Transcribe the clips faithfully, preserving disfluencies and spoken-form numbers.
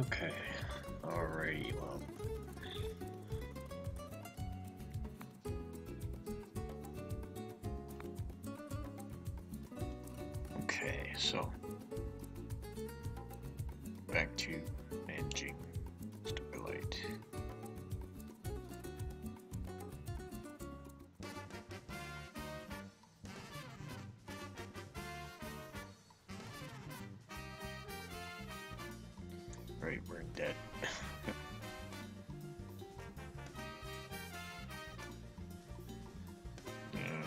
Okay. Alrighty, well. Okay, so back to managing Starlight. Right, we're in debt. Yeah.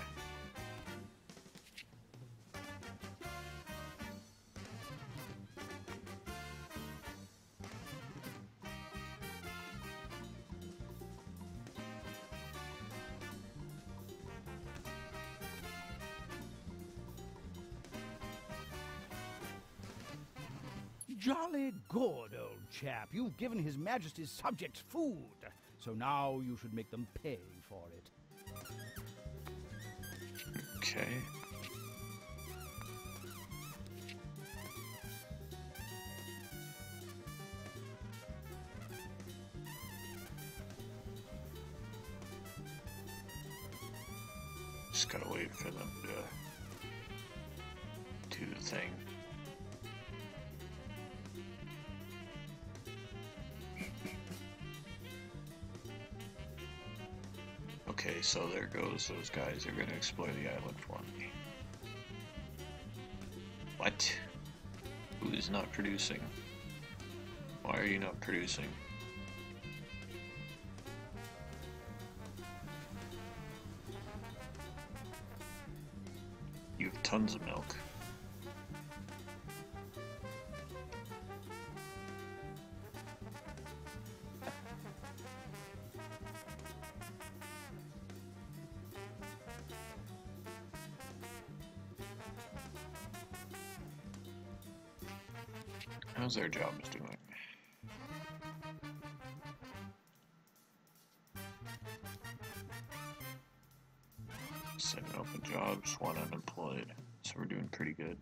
Jolly good, old chap. You've given His Majesty's subjects food, so now you should make them pay for it. Okay. Just gotta wait for them to do the thing. Okay, so there goes those guys. They're gonna explore the island for me. What? Who is not producing? Why are you not producing? You have tons of milk. How's their jobs doing? Seven open jobs, one unemployed. So we're doing pretty good.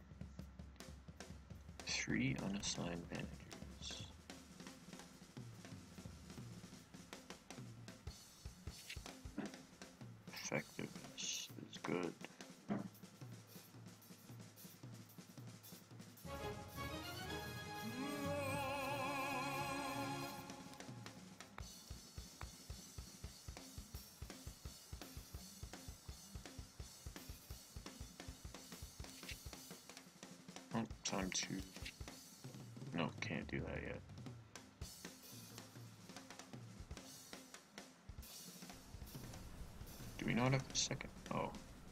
Three unassigned managers. Effectiveness is good. Oh, time to... No, can't do that yet. Do we not have a second? Oh.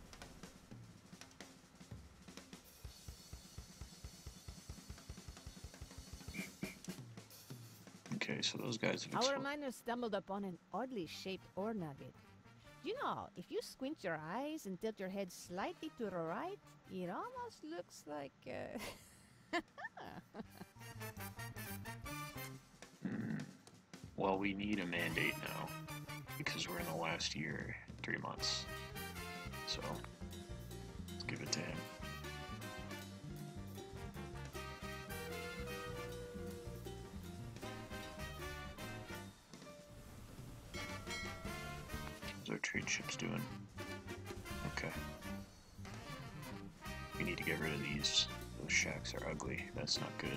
Okay, so those guys have... Our miners stumbled upon an oddly shaped ore nugget. You know, if you squint your eyes and tilt your head slightly to the right, it almost looks like, uh... Hmm. Well, we need a mandate now, because we're in the last year, three months. So, let's give it to him. How's our trade ships doing? Okay. We need to get rid of these. Those shacks are ugly. That's not good.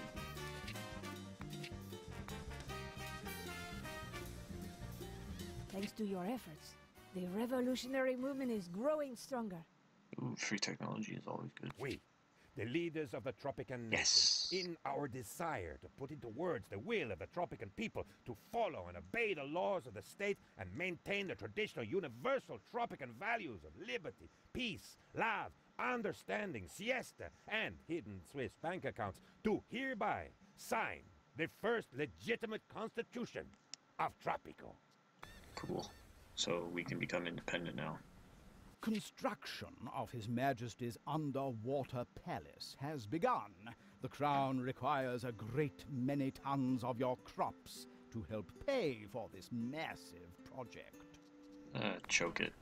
Thanks to your efforts, the revolutionary movement is growing stronger. Ooh, free technology is always good. We, the leaders of the Tropican Yes. nation, in our desire to put into words the will of the Tropican people to follow and obey the laws of the state and maintain the traditional universal Tropican values of liberty, peace, love, understanding, siesta, and hidden Swiss bank accounts, do hereby sign the first legitimate constitution of Tropico. Cool. So we can become independent now. Construction of His Majesty's underwater palace has begun. The Crown requires a great many tons of your crops to help pay for this massive project. Uh, choke it.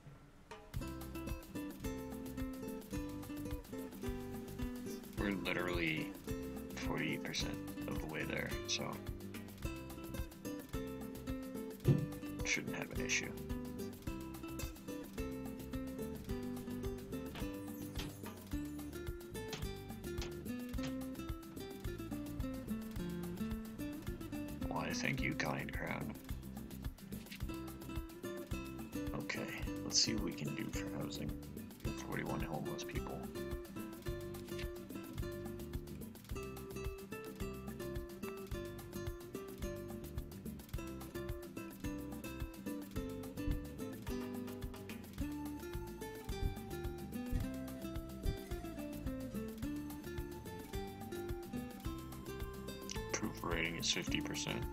We're literally forty-eight percent of the way there, so shouldn't have an issue. Why, thank you, kind crown. Okay, let's see what we can do for housing. forty-one homeless people. Approval rating is fifty percent.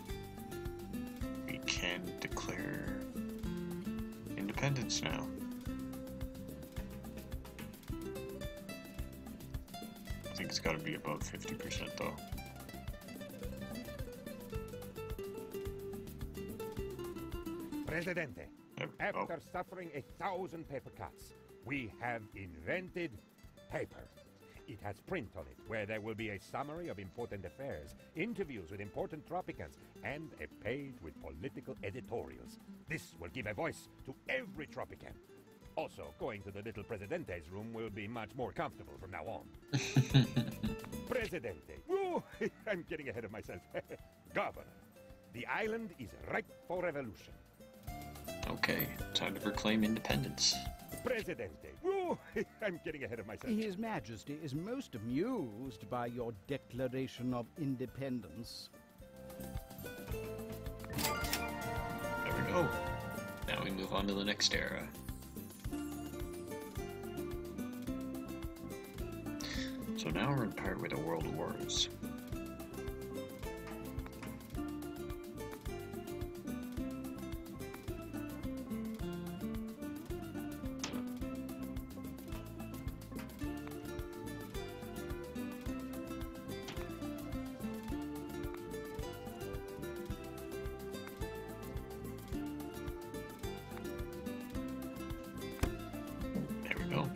We can declare independence now. I think it's got to be above fifty percent though. Presidente, Oh, after oh, suffering a thousand paper cuts, we have invented paper. It has print on it, where there will be a summary of important affairs, interviews with important Tropicans, and a page with political editorials. This will give a voice to every Tropican. Also, going to the little Presidente's room will be much more comfortable from now on. Presidente. Woo, I'm getting ahead of myself. Governor, the island is ripe for revolution. okay, time to proclaim independence. Presidente. Woo, I'm getting ahead of myself. His Majesty is most amused by your declaration of independence. There we go. Now we move on to the next era. So now we're in part with the World Wars. There we go.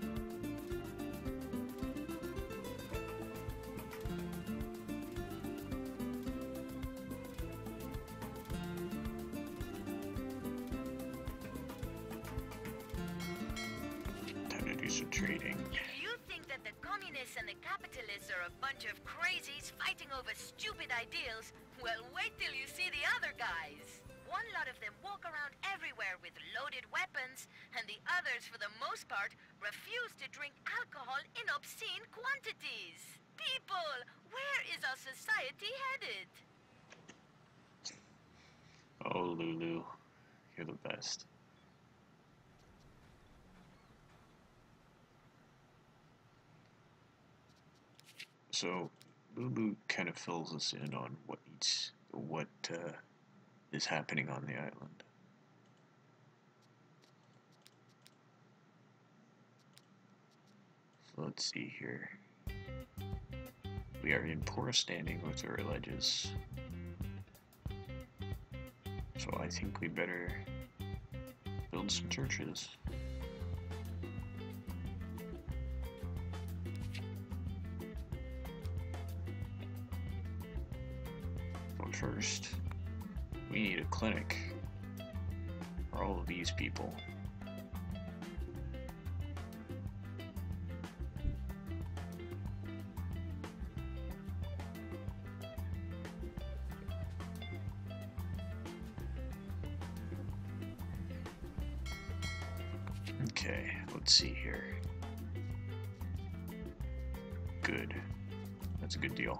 Time to do some trading. If you think that the communists and the capitalists are a bunch of crazies fighting over stupid ideals, well, wait till you see the other guys. One lot of them walk around everywhere with loaded weapons, and the others, for the most part, refuse to drink alcohol in obscene quantities. People, where is our society headed? Oh, Lulu, you're the best. So, Lulu kind of fills us in on what needs, what uh, is happening on the island. So let's see here. We are in poor standing with our alleges. So I think we better build some churches. But first, we need a clinic for all of these people. Okay, let's see here. Good. That's a good deal.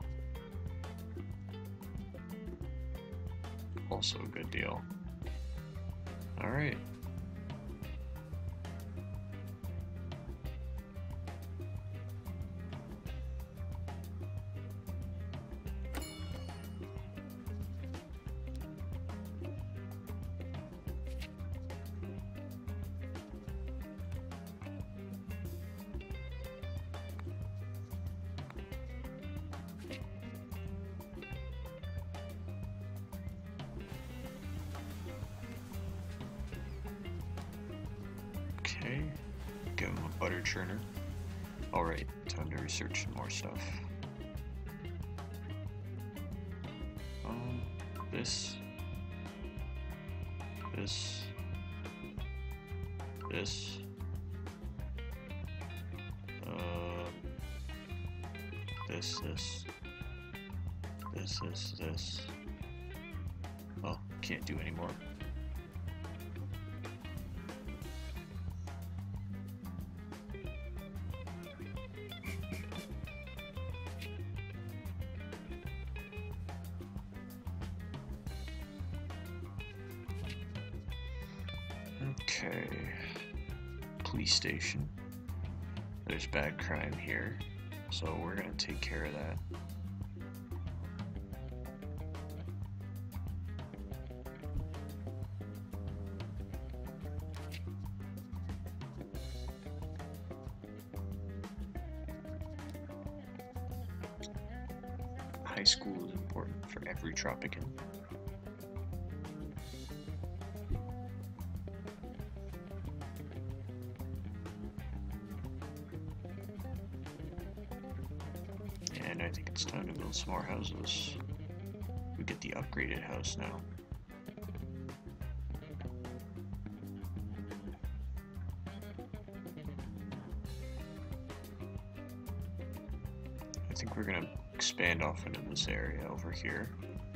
Also a good deal. Alright. Okay, give him a butter churner. Alright, time to research some more stuff. Um, this, This. This. Uh, this, this. This, this, this. Oh, can't do anymore. Okay. Police station. There's bad crime here, so we're gonna take care of that. High school is important for every Tropican. And I think it's time to build some more houses. We get the upgraded house now. I think we're gonna expand off into this area over here.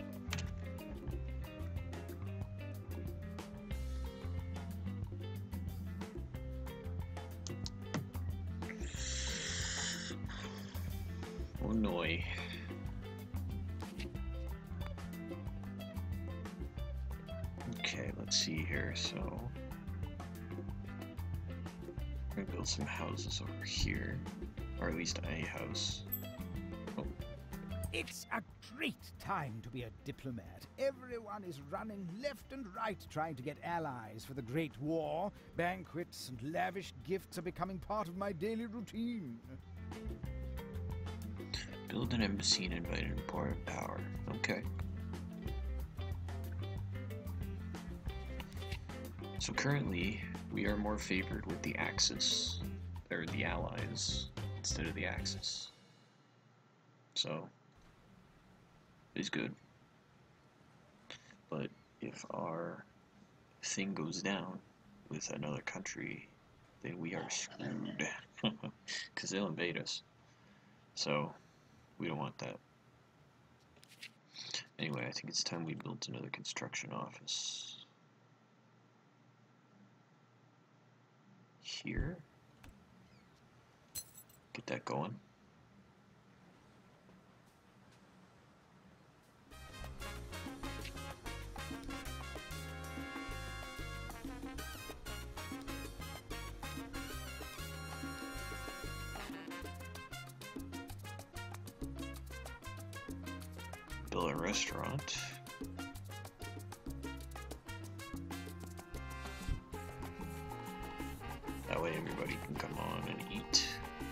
Oh no. Okay, let's see here. So we're gonna build some houses over here, or at least a house. Oh. It's a great time to be a diplomat. Everyone is running left and right trying to get allies for the Great War. Banquets and lavish gifts are becoming part of my daily routine. Build an embassy and invite an important power. Okay. So currently, we are more favored with the Axis, or the Allies, instead of the Axis. So, it's good. But if our thing goes down with another country, then we are screwed. Because they'll invade us. So, we don't want that. Anyway, I think it's time we built another construction office. Here. Get that going. Build a restaurant. That way everybody can come on and eat.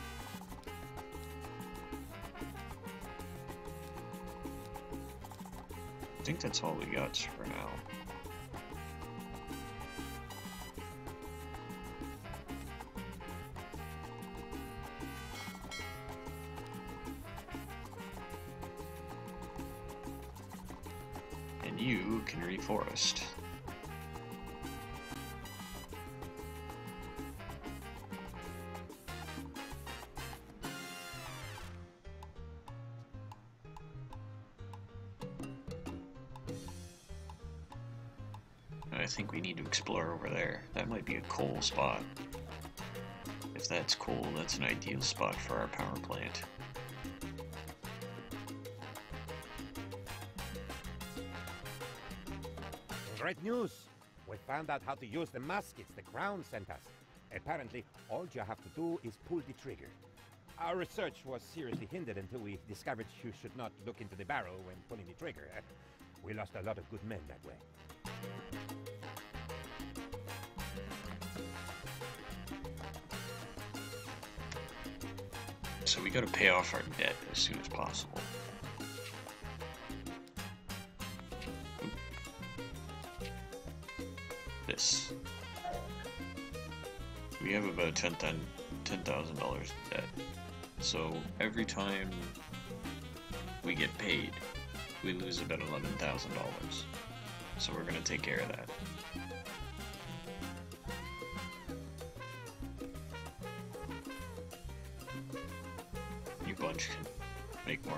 I think that's all we got for now. And you can reforest. I think we need to explore over there. That might be a coal spot. If that's coal, that's an ideal spot for our power plant. Great news! We found out how to use the muskets the Crown sent us. Apparently, all you have to do is pull the trigger. Our research was seriously hindered until we discovered you should not look into the barrel when pulling the trigger. We lost a lot of good men that way. So we gotta pay off our debt as soon as possible. This. We have about ten thousand dollars in debt. So every time we get paid, we lose about eleven thousand dollars. So we're gonna take care of that.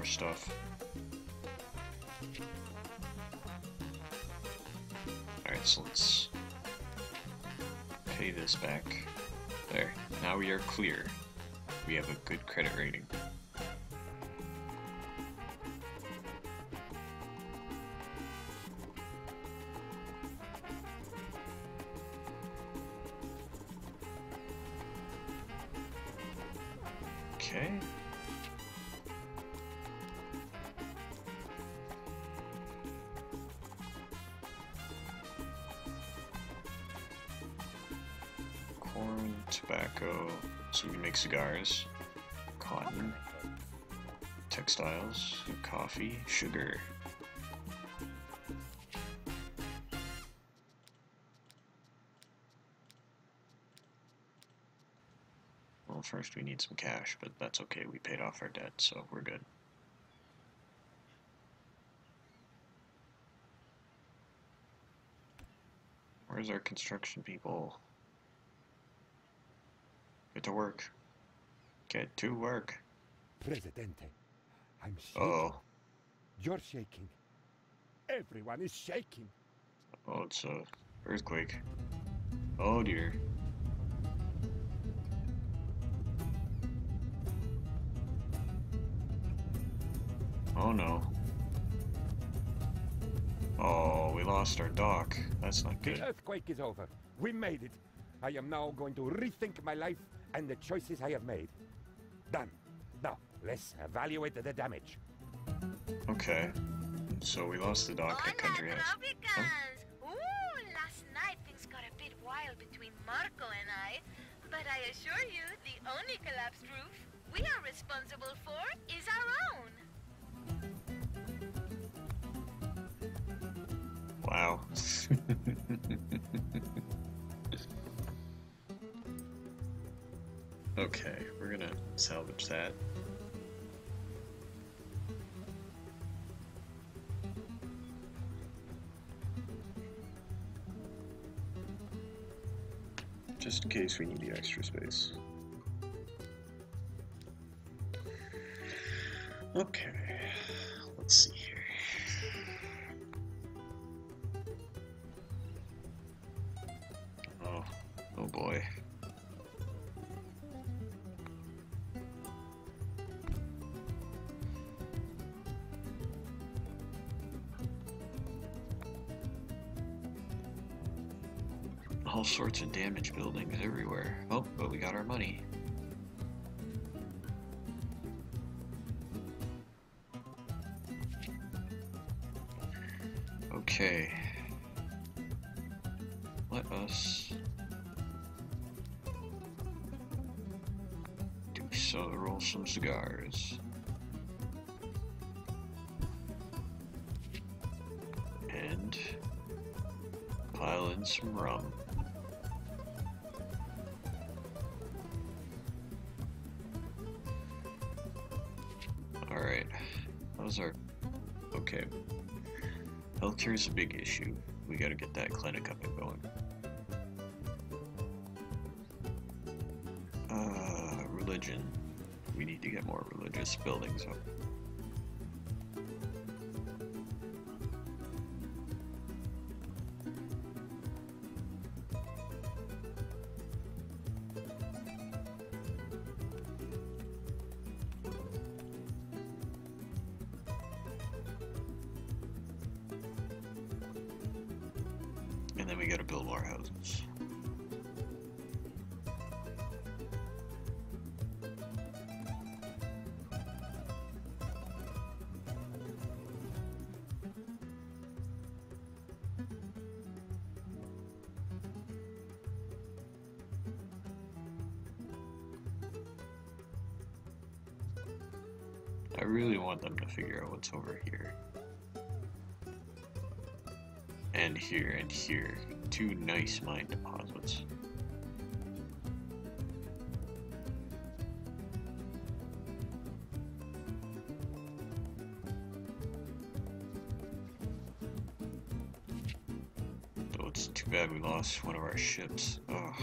more stuff. Alright, so let's pay this back. There. Now we are clear. We have a good credit rating. Okay. Corn, tobacco, so we can make cigars, cotton, textiles, coffee, sugar. Well, first we need some cash, but that's okay. We paid off our debt, so we're good. Where's our construction people? Get to work. Get to work. Presidente, I'm shaking. Oh. You're shaking. Everyone is shaking. Oh, it's a earthquake. Oh dear. Oh no. Oh, we lost our dock. That's not good. The earthquake is over. We made it. I am now going to rethink my life and the choices I have made. Done. Now, let's evaluate the damage. Okay. So we lost the dock at Country Hola, House. Tropicans! Ooh, last night things got a bit wild between Marco and I. But I assure you, the only collapsed roof we are responsible for is our own. Wow. Okay, we're gonna salvage that. Just in case we need the extra space. Okay, let's see here. Oh, oh boy. All sorts of damaged buildings everywhere. Oh, but we got our money. Okay. Let us do so roll some cigars. And pile in some rum. Alright, how's our... Okay. Healthcare is a big issue. We gotta get that clinic up and going. Uh, religion. We need to get more religious buildings up. And then we gotta build more houses. I really want them to figure out what's over here. And here and here. Two nice mine deposits. Though it's too bad we lost one of our ships. Ugh.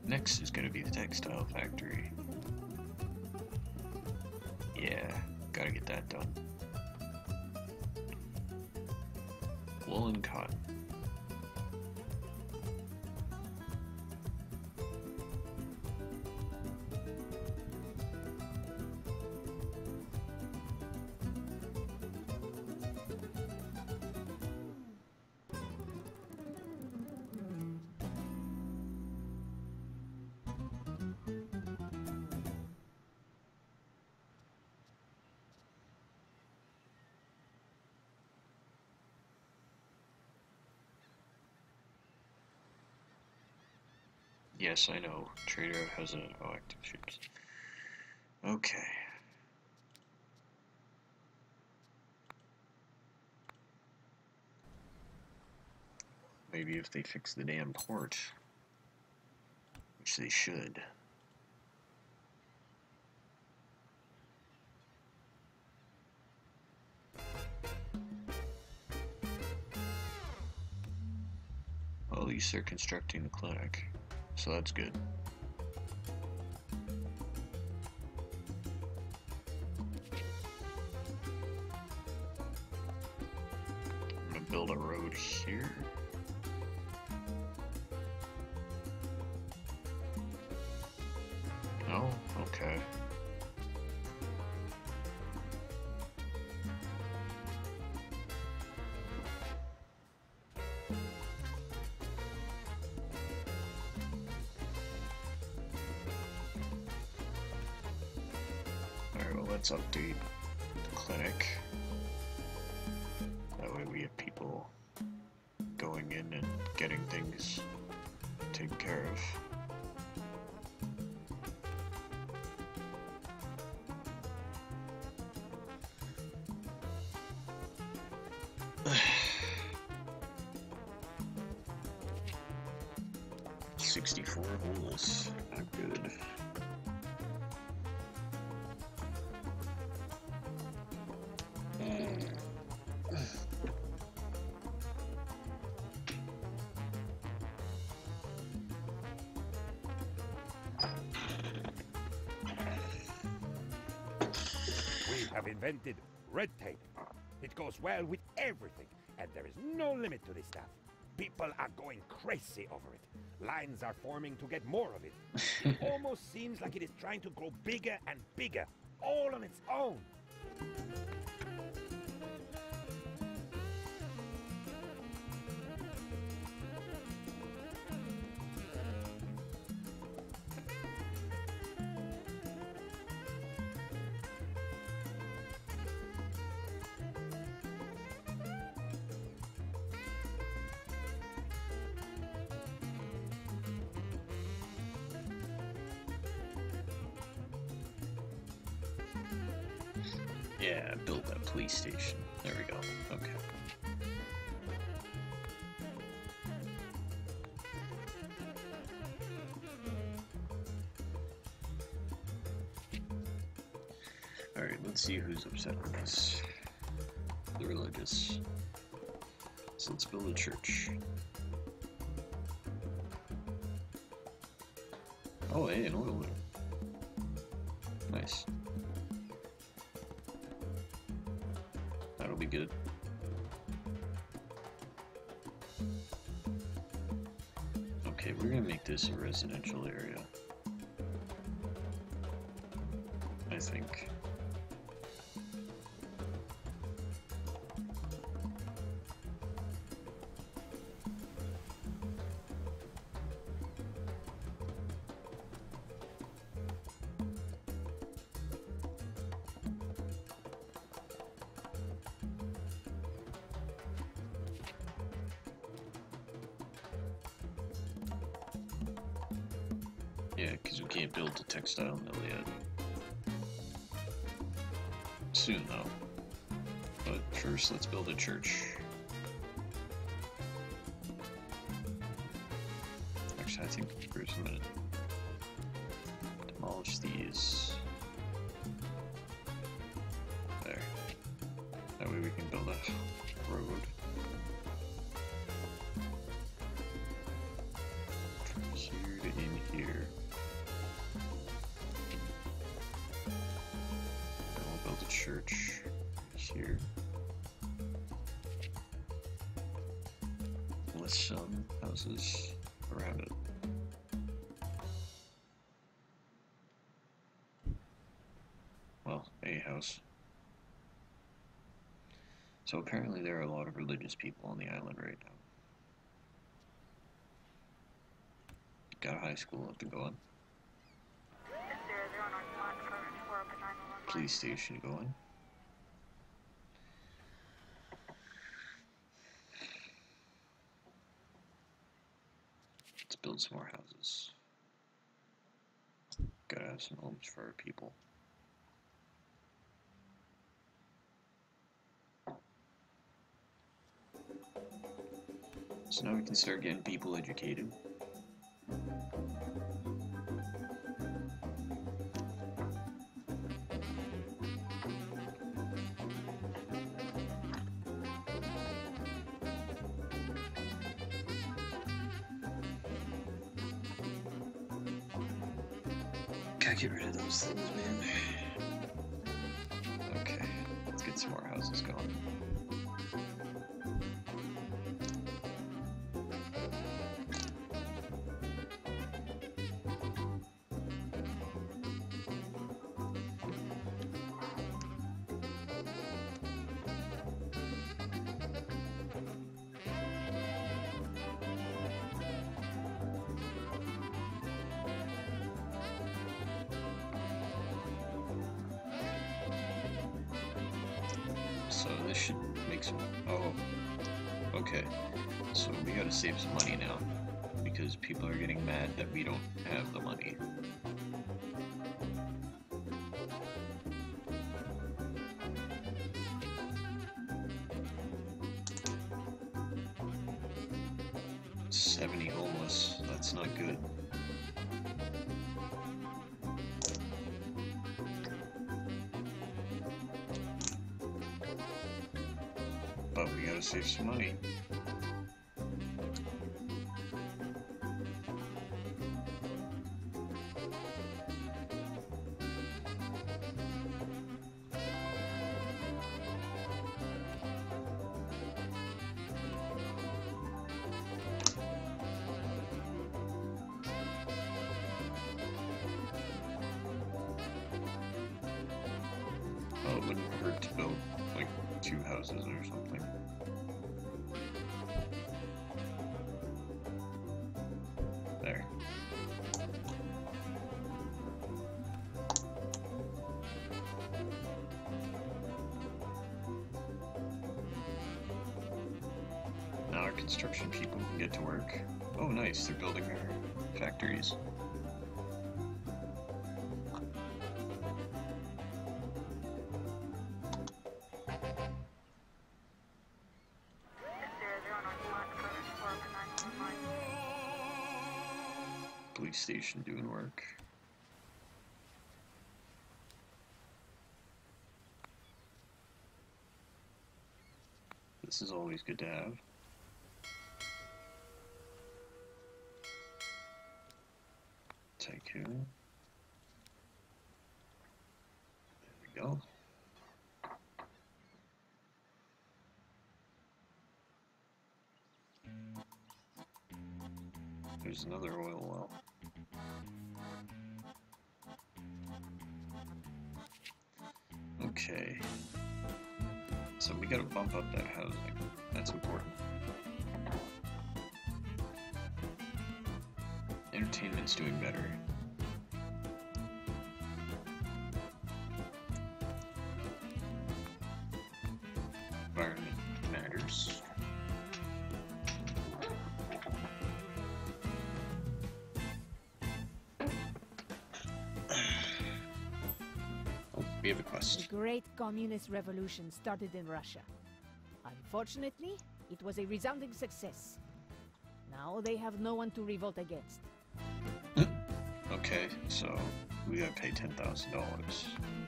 Next is going to be the textile factory. Yeah, gotta get that done. Wool and cotton. Yes, I know. Trader has an oh, active ships. Okay. Maybe if they fix the damn port, which they should. Well, at least they're constructing the clinic. So that's good. I'm gonna build a road here. No? Okay. Let's update the clinic. That way we have people going in and getting things taken care of. Sixty-four holes. Not good. Have invented red tape. It goes well with everything, and there is no limit to this stuff. People are going crazy over it. Lines are forming to get more of it. It almost seems like it is trying to grow bigger and bigger, all on its own. Yeah, build that police station. There we go. Okay. Alright, let's see who's upset with this. The religious. So let's build a church. Oh, hey, an oil well. Nice. That'll be good. Okay, we're gonna make this a residential area. I think. Yeah, because we can't build the textile mill yet. Soon, though. But first, let's build a church. Actually, I think, wait a minute. Demolish these. There. That way we can build a road. From here to in here. church is here. With some houses around it. Well, a house. So apparently there are a lot of religious people on the island right now. Got a high school up to go in. Police station going. Let's build some more houses. Gotta have some homes for our people. So now we can start getting people educated. Gotta get rid of those things, man. Okay, let's get some more houses going. So this should make some, oh, okay, so we gotta save some money now, because people are getting mad that we don't have the money. seventy homeless, that's not good. But we gotta save some money. Oh, it wouldn't hurt to build like two houses or something. There. Now our construction people can get to work. Oh nice, they're building our factories. Police station doing work. This is always good to have. Tycoon. There we go. There's another oil well. Okay. So we gotta bump up that housing. That's important. Entertainment's doing better. Environment matters. We have a quest. The Great Communist Revolution started in Russia. Unfortunately, it was a resounding success. Now they have no one to revolt against. Okay, so we gotta pay ten thousand dollars.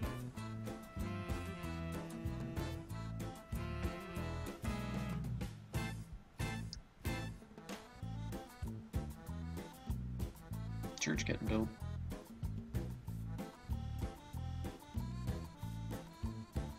Church getting built.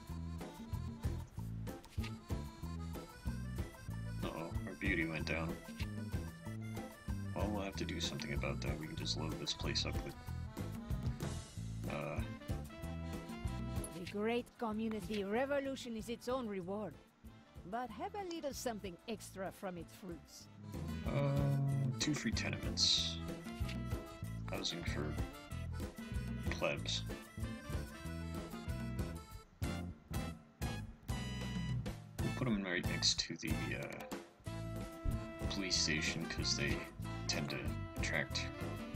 electricity went down. Well, we'll have to do something about that. We can just load this place up with... Uh... The great community revolution is its own reward. But have a little something extra from its fruits. Uh... Two free tenements. Housing for... plebs. We'll put them right next to the, uh... police station, because they tend to attract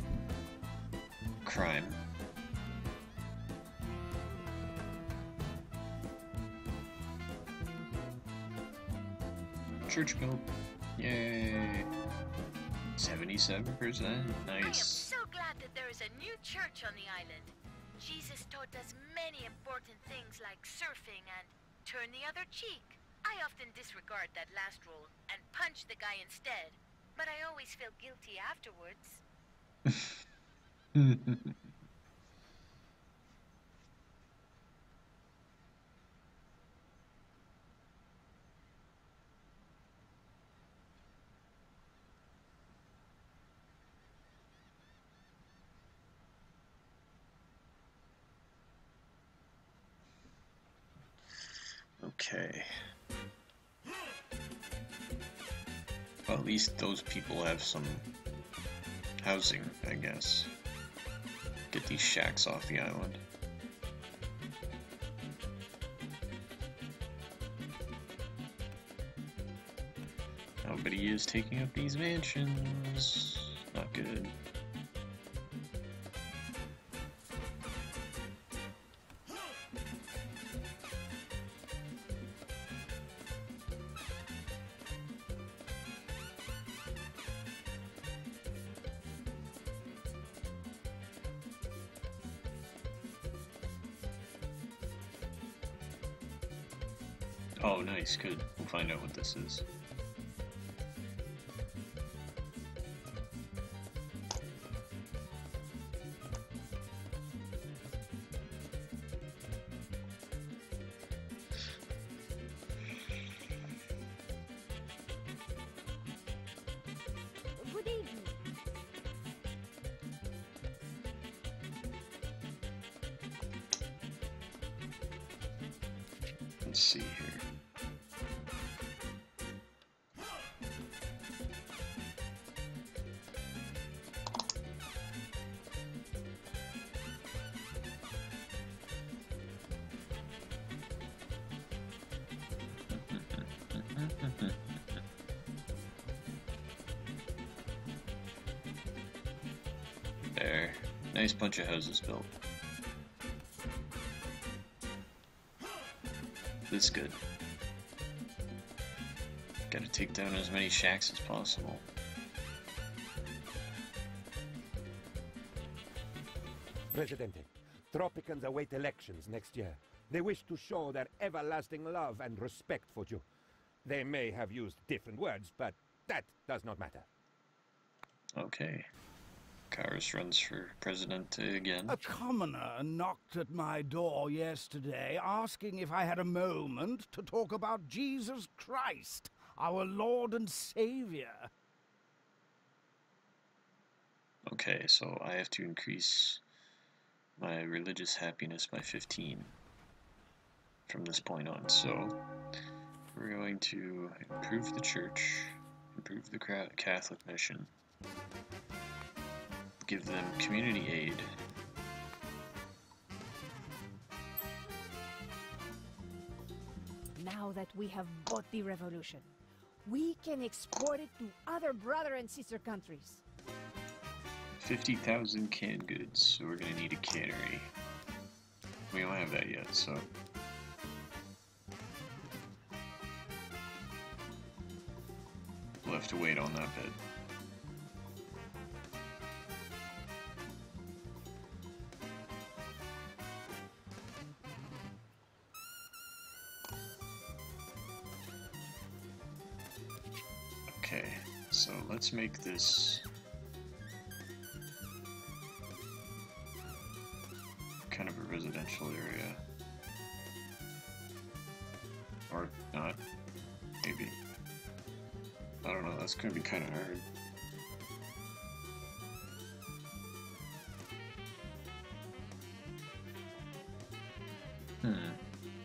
crime. Church built. Yay! seventy-seven percent. Nice. I am so glad that there is a new church on the island. Jesus taught us many important things like surfing and turn the other cheek. I often disregard that last rule and punch the guy instead, but I always feel guilty afterwards. Okay. Well, at least those people have some housing, I guess. Get these shacks off the island. Nobody is taking up these mansions. Not good. Oh, nice, good. We'll find out what this is. Good evening. Let's see here. There. Nice bunch of houses built. This is good. Gotta take down as many shacks as possible. Presidente, Tropicans await elections next year. They wish to show their everlasting love and respect for you. They may have used different words, but that does not matter. Okay. Kairos runs for president again. A commoner knocked at my door yesterday, asking if I had a moment to talk about Jesus Christ, our Lord and Savior. Okay, so I have to increase my religious happiness by fifteen from this point on. So we're going to improve the church, improve the Catholic mission, give them community aid. Now that we have bought the revolution, we can export it to other brother and sister countries. fifty thousand canned goods, so we're gonna need a cannery. We don't have that yet, so... we'll have to wait on that bit. Okay, so let's make this kind of a residential area. Or not, maybe. I don't know, that's gonna be kind of hard. Hmm.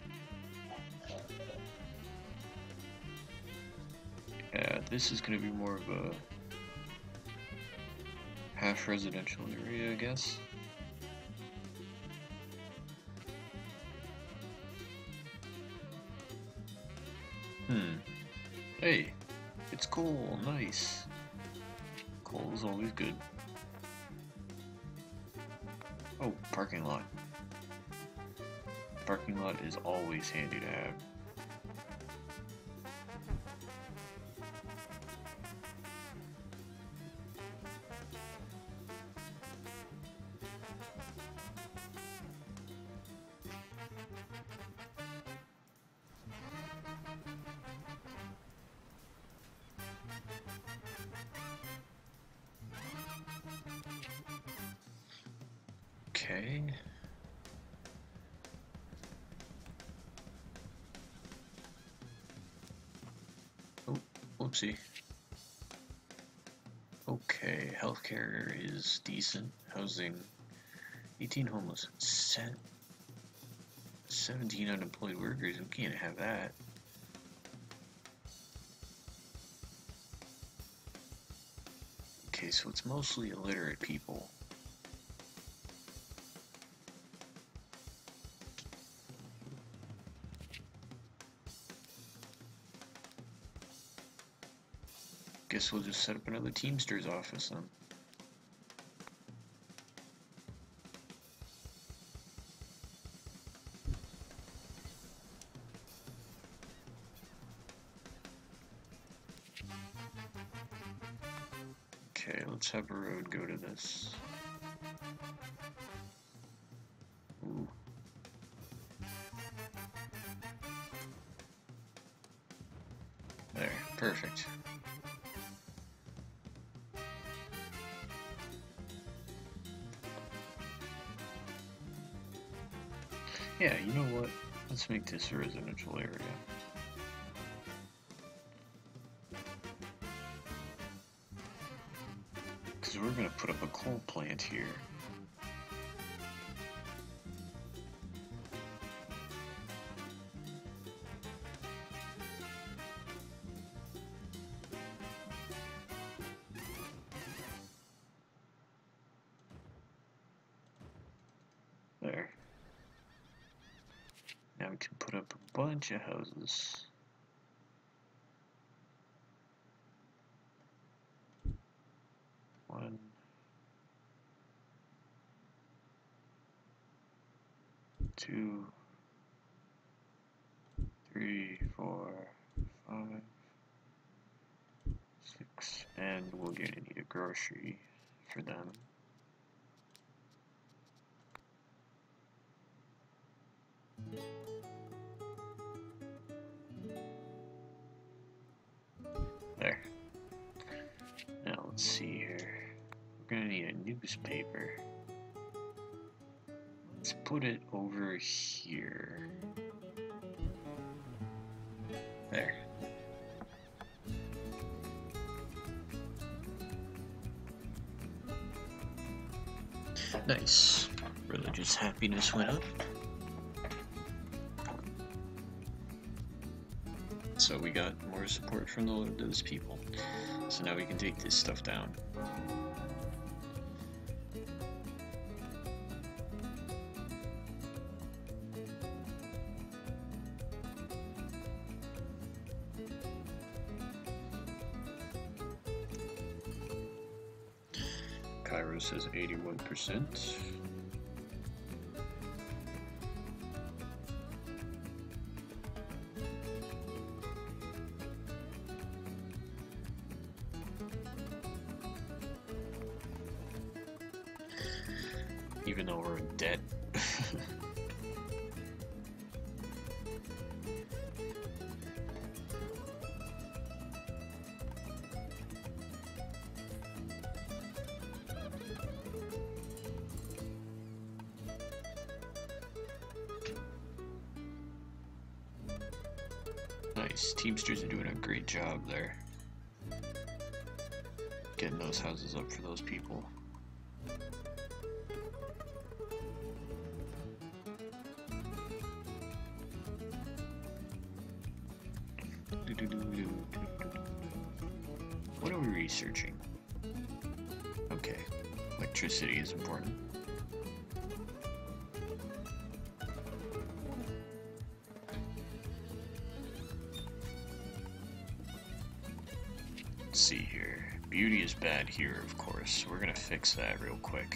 Yeah, this is gonna be more of a half residential area, I guess. Hmm. Hey, it's coal, nice. Coal is always good. Oh, parking lot. Parking lot is always handy to have. Okay. Oh, whoopsie. Okay, healthcare is decent. Housing, eighteen homeless. Set, seventeen unemployed workers. We can't have that. Okay, so it's mostly illiterate people. Guess we'll just set up another Teamsters office then. Okay, let's have a road go to this. Ooh. There, perfect. Yeah, you know what? Let's make this a residential area. Because we're going to put up a coal plant here. There. Now we can put up a bunch of houses. One, two, three, four, five, six, and we're gonna need a grocery for them. There. Now let's see here. We're gonna need a newspaper. Let's put it over here. There. Nice. Religious happiness went up. So we got more support from the, those people. So now we can take this stuff down. Cairo says eighty-one percent. Even though we're in debt. Nice. Teamsters are doing a great job there. getting those houses up for those people. What are we researching? Okay, electricity is important. Let's see here. Beauty is bad here, of course. We're gonna fix that real quick.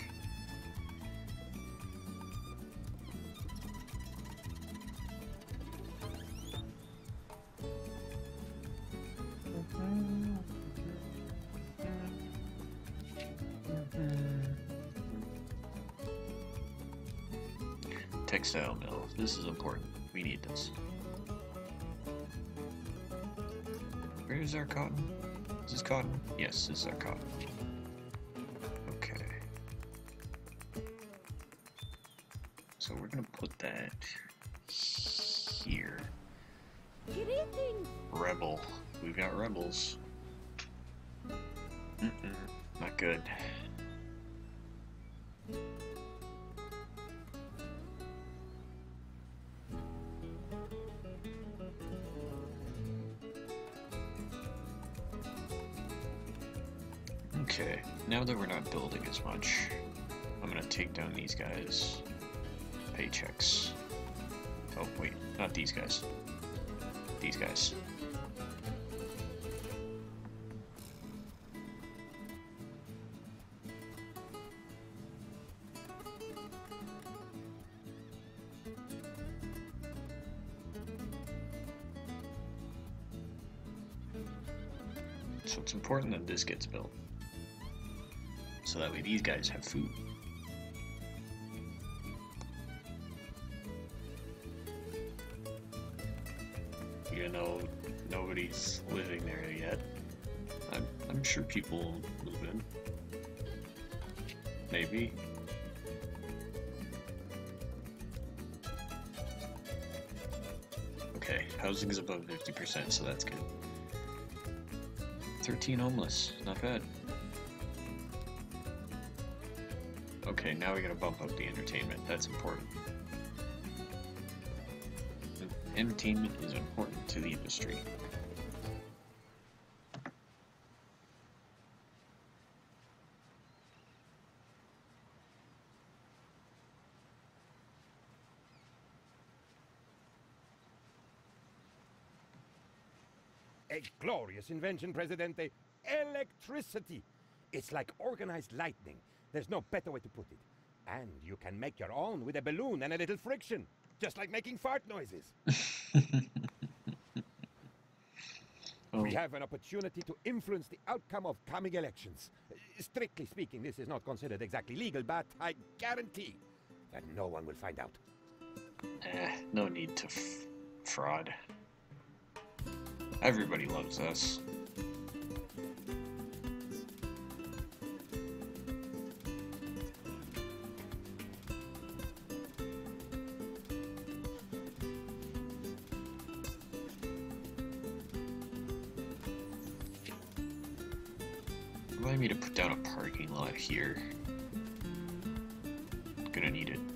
Textile mill. This is important. We need this. Where is our cotton? Is this cotton? Yes, this is our cotton. Okay. So we're gonna put that here. Greetings. Rebel. We've got rebels. Mm-mm, not good. Okay, now that we're not building as much, I'm gonna take down these guys' paychecks. Oh, wait, not these guys. These guys. So it's important that this gets built. So that way these guys have food. Even though nobody's living there yet, I'm, I'm sure people will move in. Maybe. Okay, housing is above fifty percent, so that's good. thirteen homeless, not bad. Okay, now we gotta bump up the entertainment. That's important. Entertainment is important to the industry. A glorious invention, Presidente. Electricity. It's like organized lightning. There's no better way to put it. And you can make your own with a balloon and a little friction. Just like making fart noises. Oh. We have an opportunity to influence the outcome of coming elections. Strictly speaking, this is not considered exactly legal, but I guarantee that no one will find out. Eh, no need to f fraud. Everybody loves us. Remind me to put down a parking lot here. Gonna need it.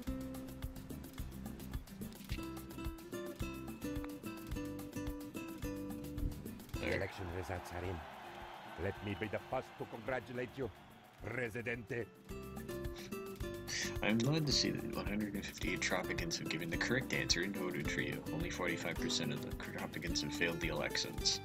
The election results are in. Let me be the first to congratulate you, Presidente. I'm glad to see that one hundred fifty-eight Tropicans have given the correct answer and voted for you. Only forty-five percent of the Tropicans have failed the elections.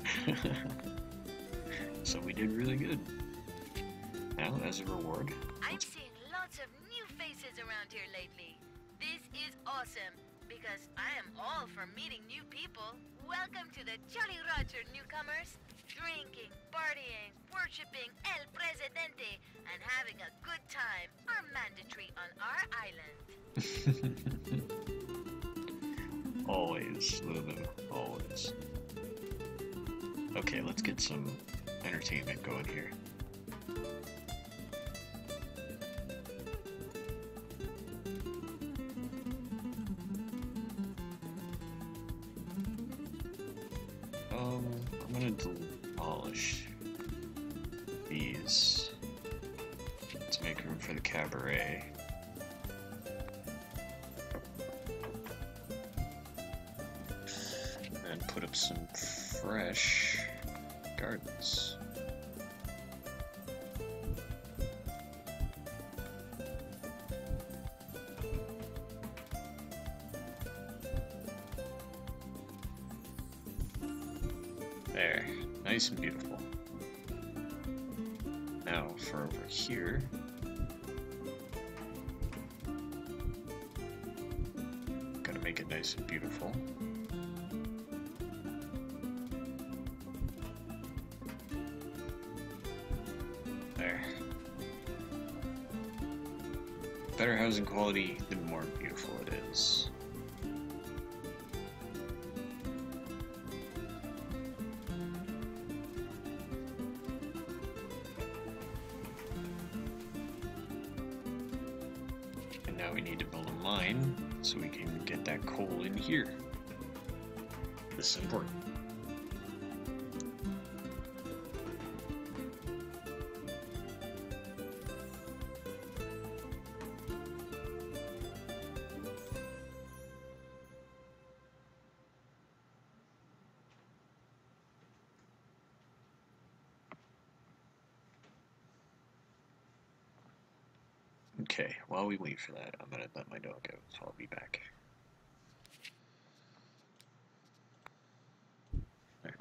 So we did really good. Now, as a reward, I'm seeing lots of new faces around here lately. This is awesome, because I am all for meeting new people. Welcome to the Jolly Roger, newcomers. Drinking, partying, worshipping El Presidente, and having a good time are mandatory on our island. always, Lulu, always. Okay, let's get some entertainment going here. Um, I'm gonna demolish these. Let's make room for the cabaret. And put up some fresh gardens. There, nice and beautiful. Now for over here, gotta make it nice and beautiful. There. Better housing quality, the more beautiful it is. And now we need to build a mine so we can get that coal in here. This is important. Okay, while we wait for that, I'm gonna let my dog out, so I'll be back. There.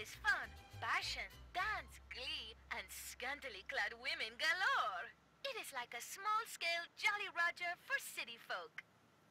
is fun, passion, dance, glee, and scantily clad women galore. It is like a small-scale Jolly Roger for city folk.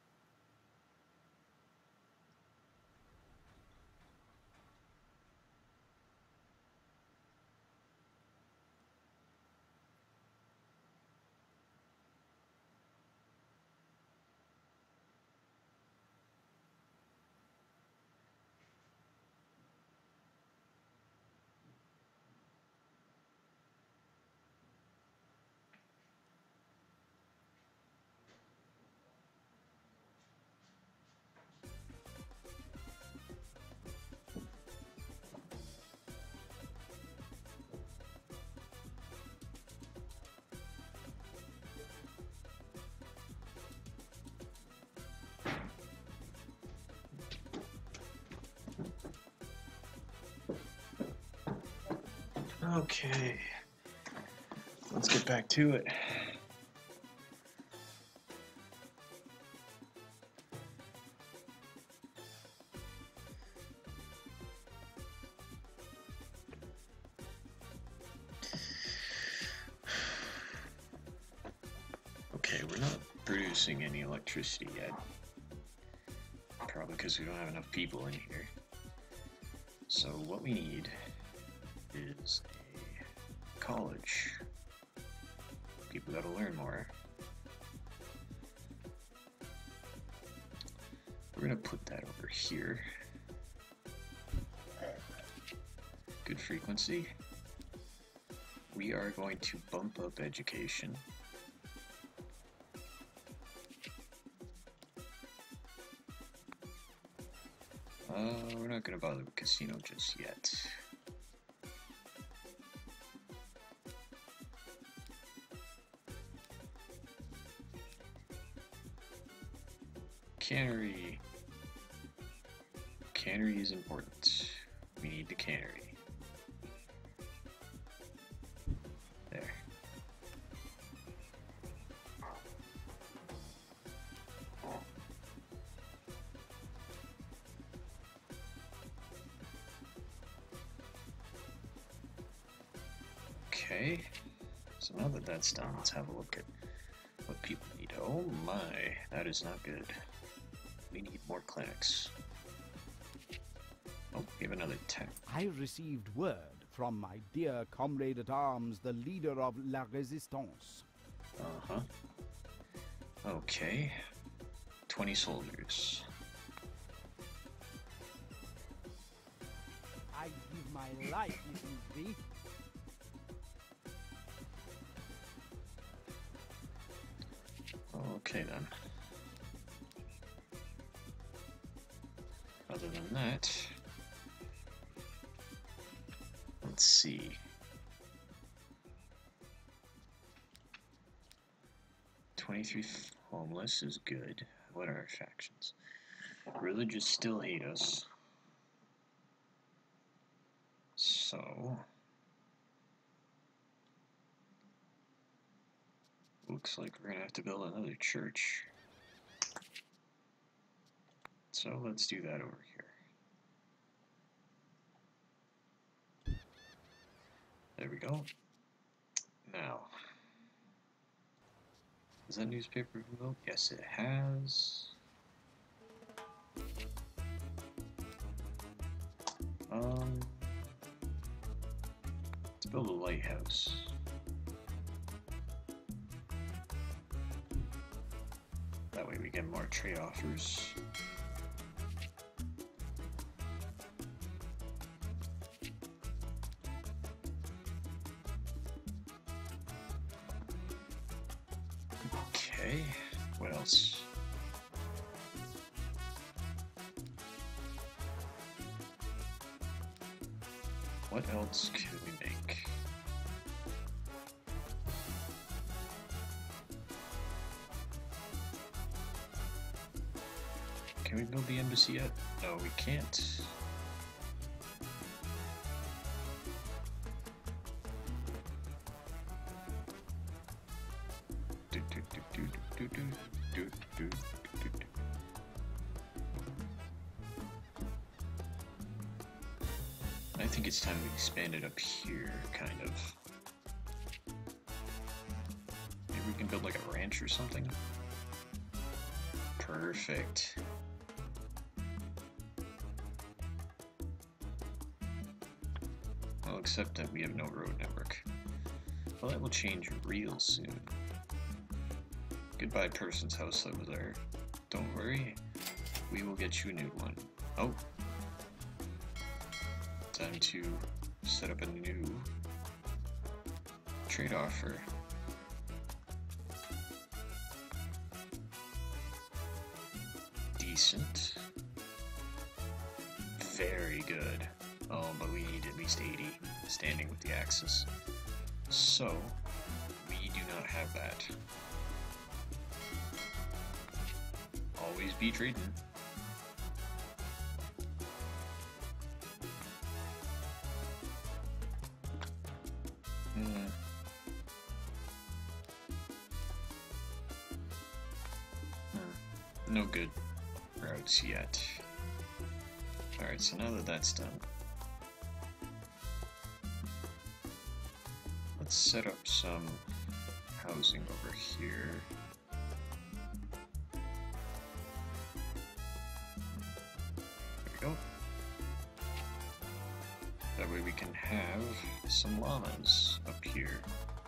Okay, let's get back to it. Okay, we're not producing any electricity yet. Probably because we don't have enough people in here. So what we need is a college. People gotta learn more. We're gonna put that over here. Good frequency. We are going to bump up education. Uh, we're not gonna bother with casino just yet. Cannery. Cannery is important. We need the cannery. There. Okay. So now that that's done, let's have a look at what people need. Oh my, that is not good. We need more clinics. Oh, we have another tech. I received word from my dear comrade at arms, the leader of La Resistance. Uh-huh. Okay. twenty soldiers. I give my life, if need be. Okay then. Other than that, let's see. twenty-three homeless is good. What are our factions? Religious still hate us. So, looks like we're gonna have to build another church. So let's do that over here. There we go. Now, has that newspaper been built? Yes, it has. Um, let's build a lighthouse. That way we get more trade offers. Okay, what else? What else can we make? Can we build the embassy yet? No, we can't. Do, do, do, do, do, do, do, do, do, do. I think it's time to expand it up here, kind of. Maybe we can build like a ranch or something. Perfect. Well, except that we have no road network. Well, that will change real soon. Goodbye, person's house over there. Don't worry, we will get you a new one. Oh. Time to set up a new trade offer. Decent. Very good. Oh, but we need at least eighty standing with the Axis. So, we do not have that. Always be trading. Hmm. Hmm. No good routes yet. Alright, so now that that's done, let's set up some housing over here. There we go. That way we can have some llamas up here.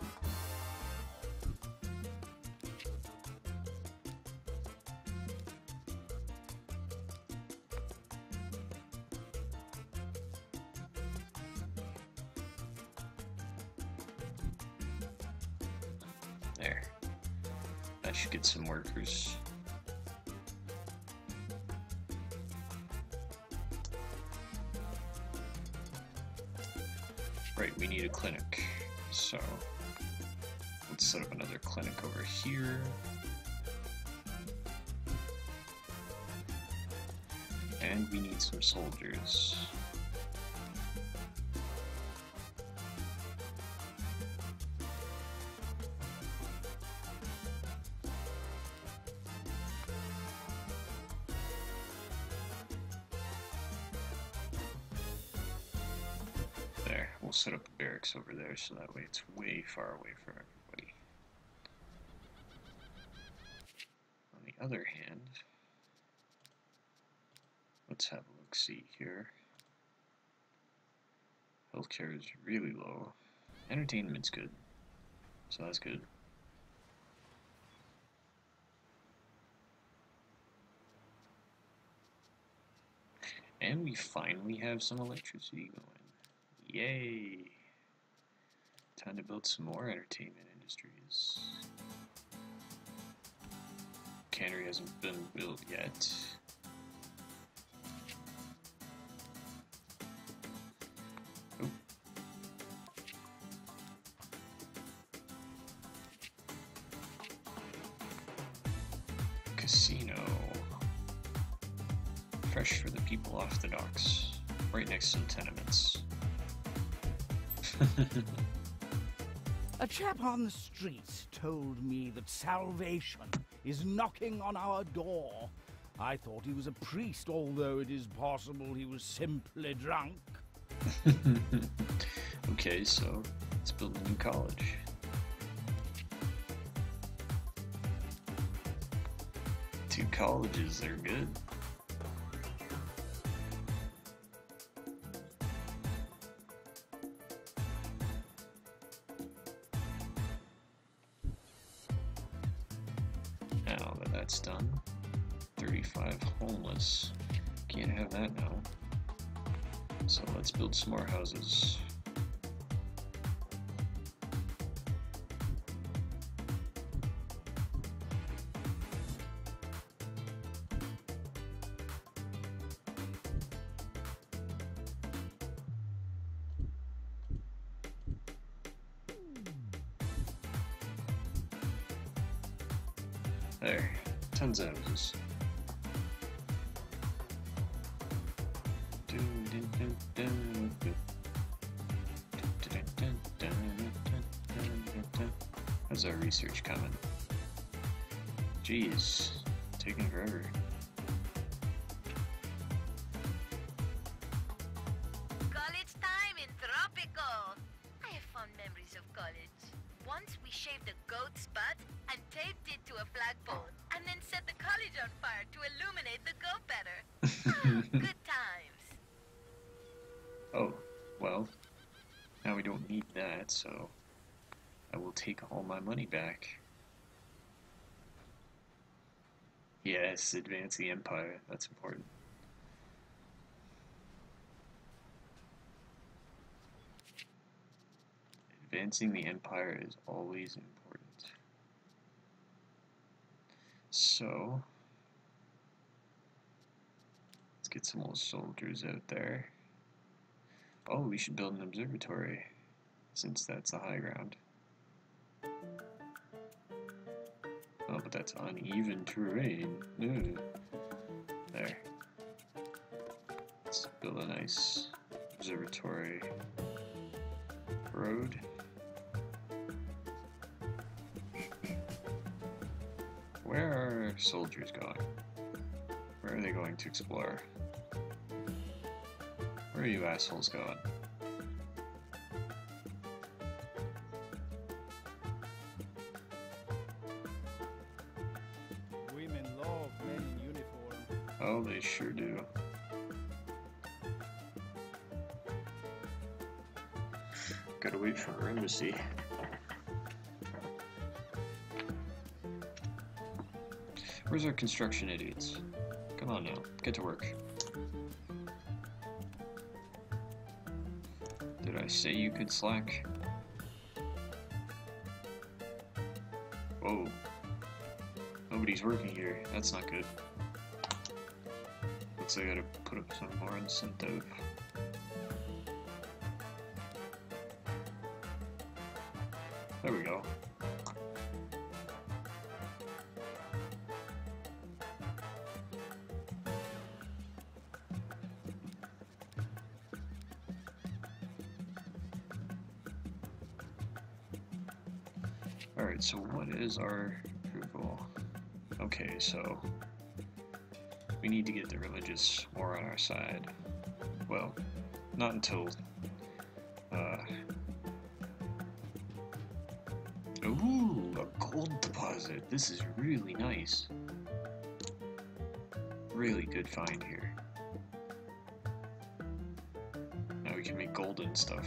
There. That should get some workers. Right, we need a clinic. So, let's set up another clinic over here. And we need some soldiers. There, we'll set up a barracks over there so that way it's way far away from everybody. On the other hand, let's have a look-see here. Healthcare is really low. Entertainment's good, so that's good. And we finally have some electricity going. Yay! Time to build some more entertainment industries. Cannery hasn't been built yet. Oh. Casino. Fresh for the people off the docks. Right next to the tenements. A chap on the street told me that salvation is knocking on our door. I thought he was a priest, although it is possible he was simply drunk. Okay, so let's build a new college. Two colleges, they're good. Now that that's done, thirty-five homeless. Can't have that now. So let's build some more houses. There, tons of houses. How's our research coming? Jeez, taking forever. College time! fond memories of college. Once we shaved a goat's butt and taped it to a flagpole, and then set the college on fire to illuminate the goat better. Ah, good times. Oh, well, now we don't need that, so I will take all my money back. Yes, advance the empire. That's important. Advancing the empire is always important. So, let's get some old soldiers out there. Oh, we should build an observatory, since that's the high ground. Oh, but that's uneven terrain. Ugh. There. Let's build a nice observatory road. Where are soldiers going? Where are they going to explore? Where are you assholes going? Women love men in uniform. Oh, they sure do. Gotta wait for our embassy. Where's our construction idiots? Come on now, get to work. Did I say you could slack? Whoa. Nobody's working here. That's not good. Looks like I gotta put up some more incentive. There we go. Alright, so what is our approval? Okay, so we need to get the religious more on our side. Well, not until uh ooh, a gold deposit. This is really nice. Really good find here. Now we can make golden stuff.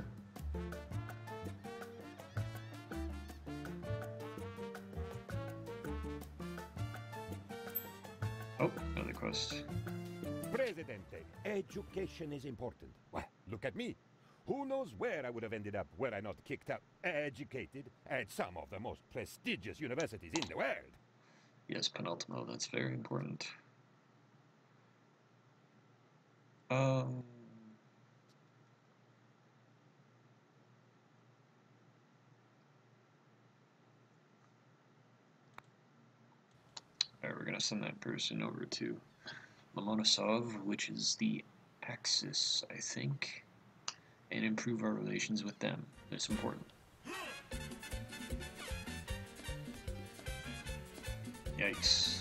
Oh, another quest. Presidente, education is important. Well, look at me. Who knows where I would have ended up were I not kicked out, educated, at some of the most prestigious universities in the world. Yes, Penultimo, that's very important. Um... Alright, we're gonna send that person over to Lomonosov, which is the Axis, I think, and improve our relations with them. It's important. Yikes.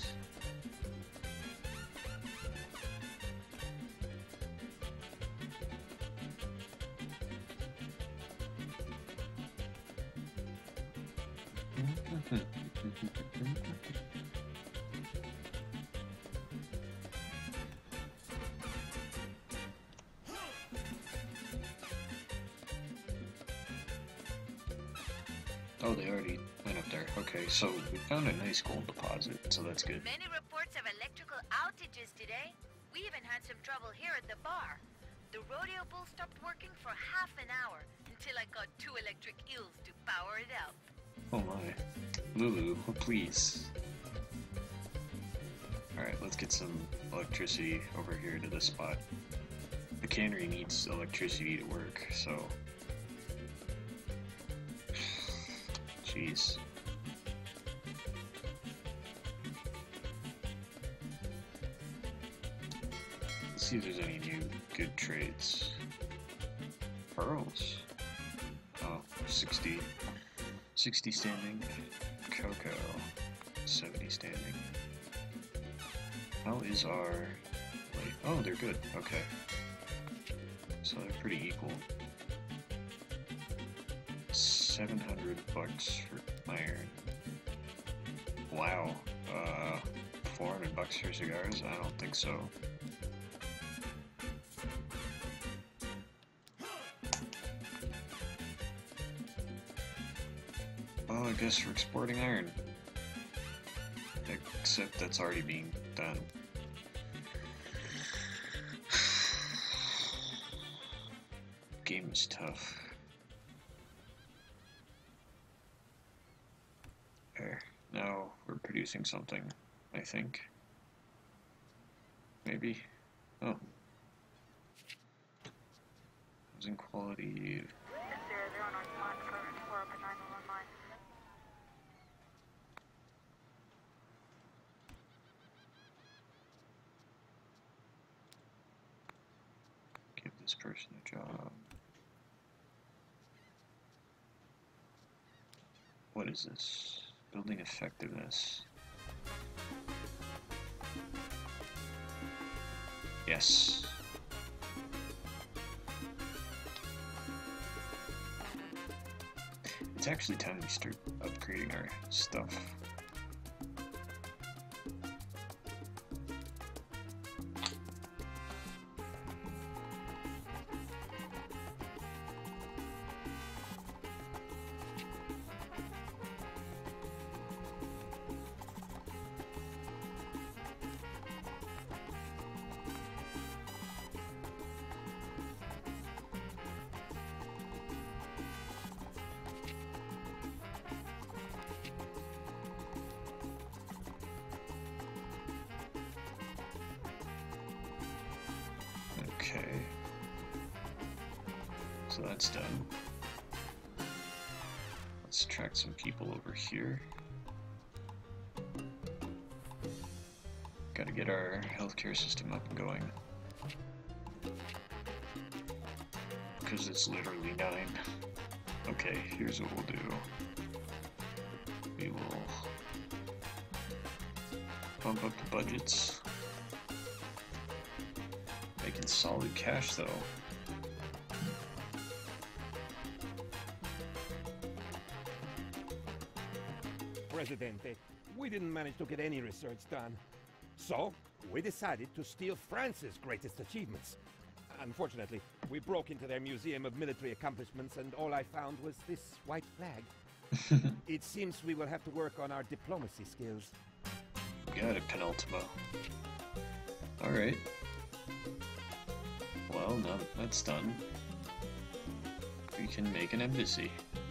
Oh, they already went up there. Okay, so we found a nice gold deposit, so that's good. Many reports of electrical outages today. We even had some trouble here at the bar. The rodeo bull stopped working for half an hour until I got two electric eels to power it up. Oh my. Lulu, please. Alright, let's get some electricity over here to this spot. The cannery needs electricity to work, so... Jeez. Let's see if there's any new good trades. Pearls. Oh, sixty. sixty standing. Cocoa. seventy standing. How is our... Wait, oh, they're good. Okay. So they're pretty equal. seven hundred bucks for iron. Wow. Uh, four hundred bucks for cigars? I don't think so. Oh, I guess we're exporting iron. Except that's already being done. Game is tough. There. Now we're producing something, I think. Maybe. Oh. Housing quality. Give this person a job. What is this? Building effectiveness. Yes. It's actually time we start upgrading our stuff. Okay. So that's done. Let's attract some people over here. Gotta get our healthcare system up and going. Because it's literally nine. Okay, here's what we'll do. We will bump up the budgets. Making solid cash though. Presidente, we didn't manage to get any research done. So, we decided to steal France's greatest achievements. Unfortunately, we broke into their Museum of Military Accomplishments and all I found was this white flag. It seems we will have to work on our diplomacy skills. Got it, Penultimo. Alright. Well, now that that's done, we can make an embassy.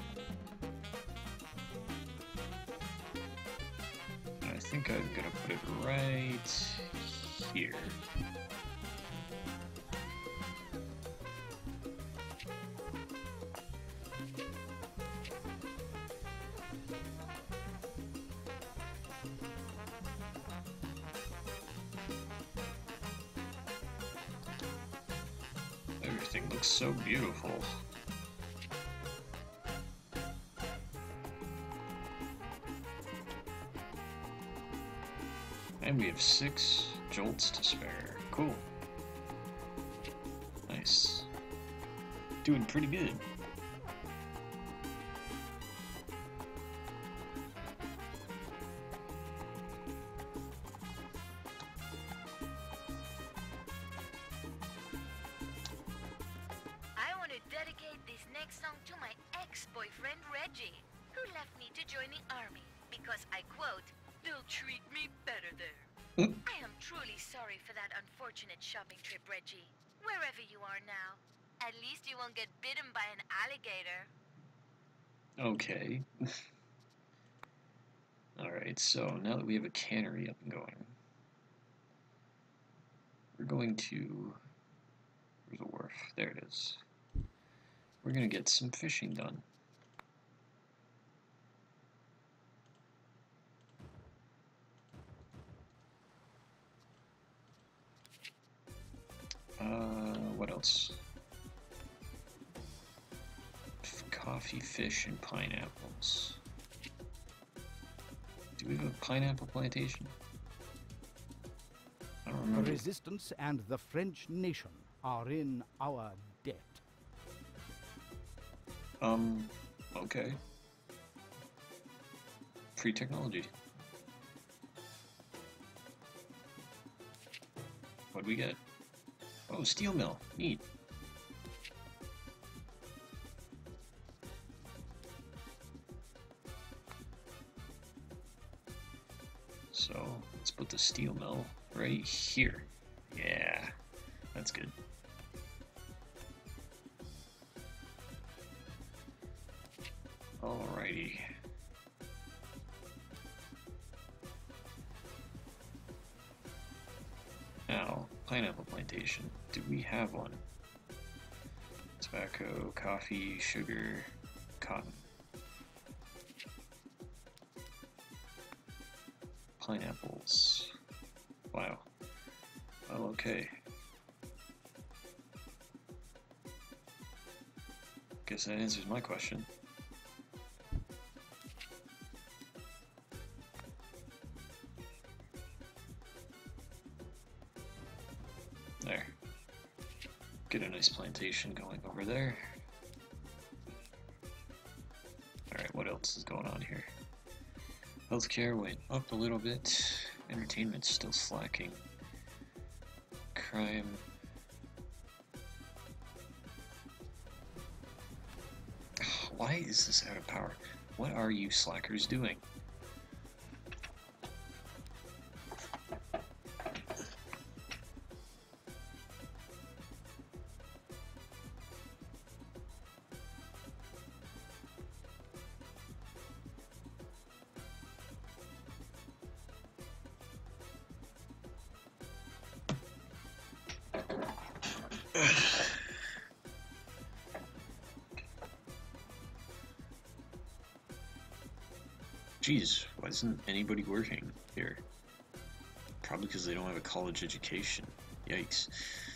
And I think I'm gonna put it right here. Everything looks so beautiful. And we have six jolts to spare. Cool. Nice. Doing pretty good. I want to dedicate this next song to my ex-boyfriend Reggie, who left me to join the army because I quote, "They'll treat me better there." I am truly sorry for that unfortunate shopping trip, Reggie. Wherever you are now, at least you won't get bitten by an alligator. Okay. Alright, so now that we have a cannery up and going, we're going to... Where's the wharf? There it is. We're going to get some fishing done. Uh, what else? F- coffee, fish, and pineapples. Do we have a pineapple plantation? I don't The remember. resistance and the French nation are in our debt. Um, Okay. Free technology. What'd we get? Oh, steel mill. Neat. So, let's put the steel mill right here. Yeah, that's good. Alrighty. Now, pineapple plantation. Do we have one? Tobacco, coffee, sugar, cotton. Pineapples. Wow. Oh, okay. Guess that answers my question. There. Get a nice plantation going over there. Alright, what else is going on here? Healthcare went up a little bit. Entertainment's still slacking. Crime. Why is this out of power? What are you slackers doing? Jeez, why isn't anybody working here? Probably because they don't have a college education. Yikes.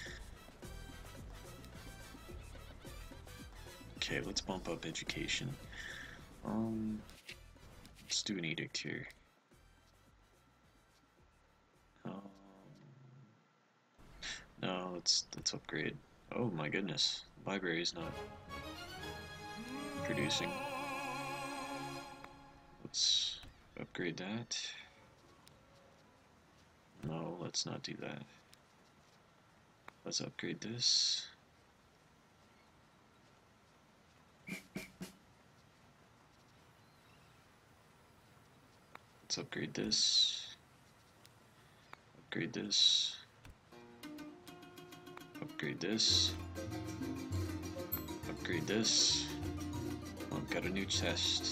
Okay, let's bump up education. Um, let's do an edict here. Um, no, let's let's upgrade. Oh my goodness, the library is not producing. Let's upgrade that. No, let's not do that. Let's upgrade this. Let's upgrade this. Upgrade this. Upgrade this. Upgrade this. Oh, I've got a new test.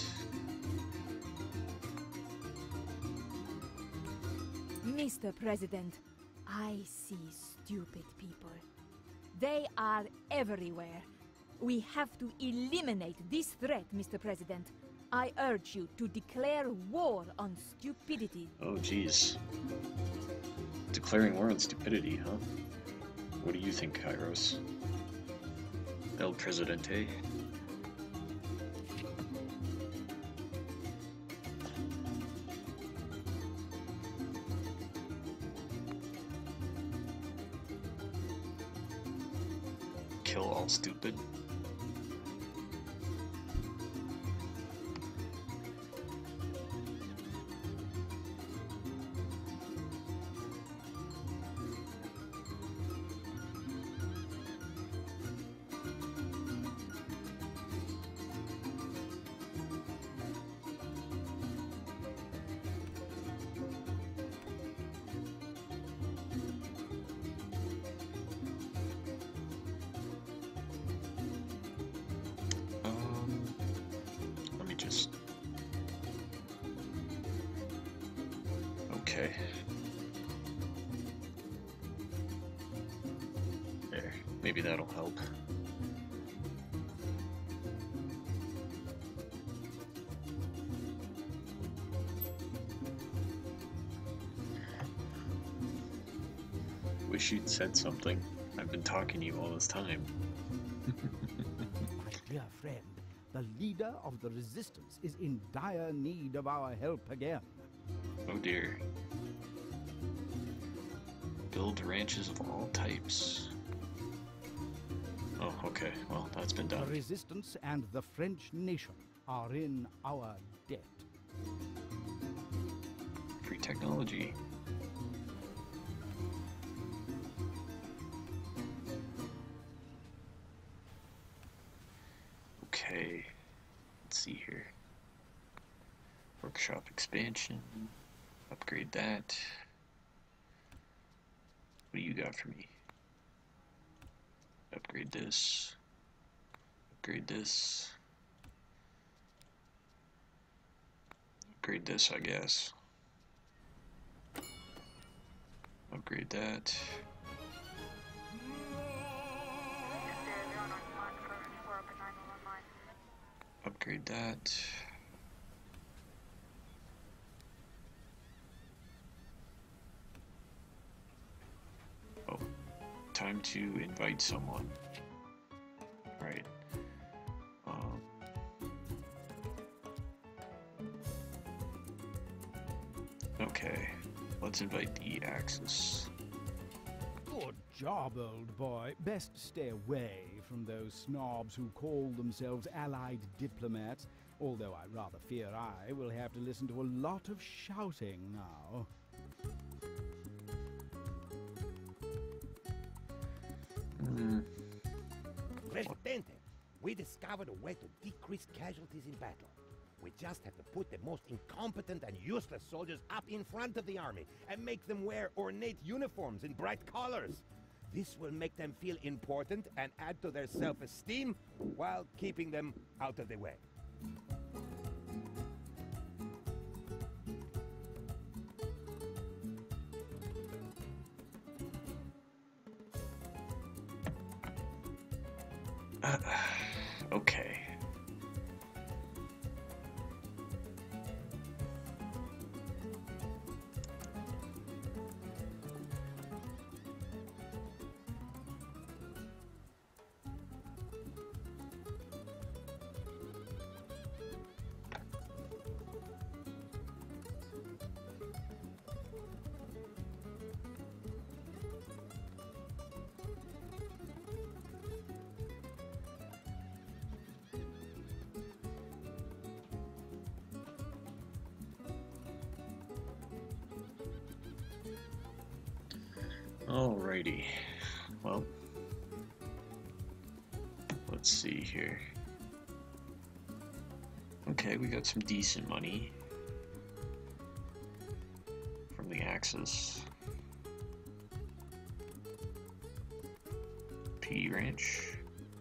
Mister President, I see stupid people. They are everywhere. We have to eliminate this threat, Mister President. I urge you to declare war on stupidity. Oh, geez. Declaring war on stupidity, huh? What do you think, Kairos? El Presidente? Kill all stupid? Okay. There, maybe that'll help. Wish you'd said something. I've been talking to you all this time. My dear friend, the leader of the resistance is in dire need of our help again. Oh dear. Build ranches of all types. Oh, okay. Well, that's been The done. resistance and the French nation are in our debt. Free technology. Okay, let's see here. Workshop expansion. Upgrade that. What do you got for me? Upgrade this. Upgrade this. Upgrade this, I guess. Upgrade that. Upgrade that. Oh, time to invite someone. Right. Um, okay, let's invite the Axis. Good job, old boy. Best stay away from those snobs who call themselves allied diplomats, although I rather fear I will have to listen to a lot of shouting now. Mm, Presidente, we discovered a way to decrease casualties in battle. We just have to put the most incompetent and useless soldiers up in front of the army and make them wear ornate uniforms in bright colors. This will make them feel important and add to their self-esteem while keeping them out of the way. uh, okay. Alrighty, well, let's see here. Okay, we got some decent money from the Axis. P Ranch.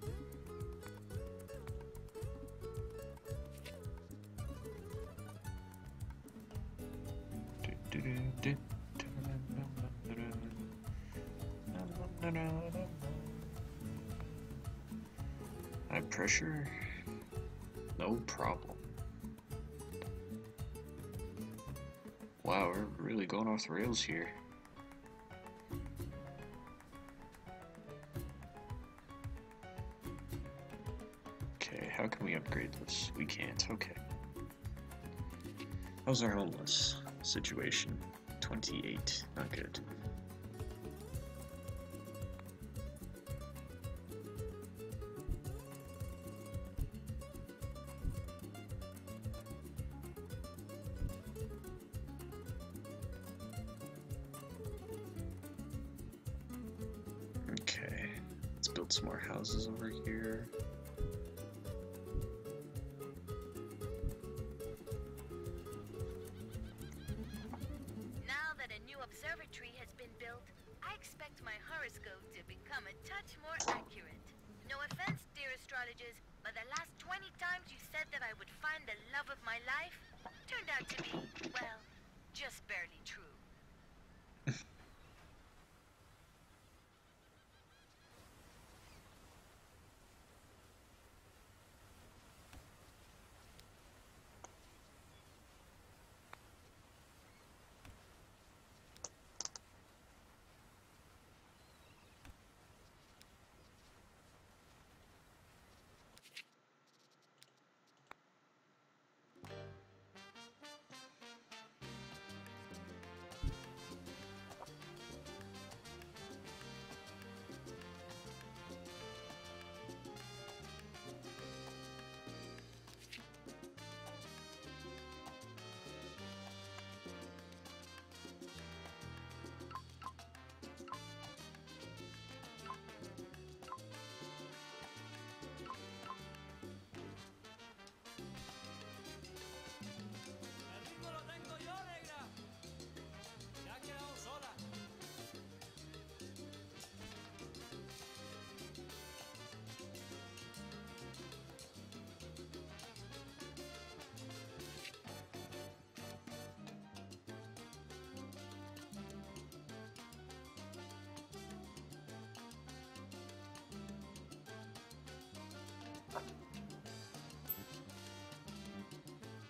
Do, do, do, do. High pressure, no problem. Wow, we're really going off the rails here. Okay, how can we upgrade this? We can't, okay. How's our homeless situation? twenty-eight, not good. Okay, let's build some more houses over here. Now that a new observatory has been built, I expect my horoscope to become a touch more accurate. No offense, dear astrologers, but the last twenty times you said that I would find the love of my life turned out to be, well, just barely true.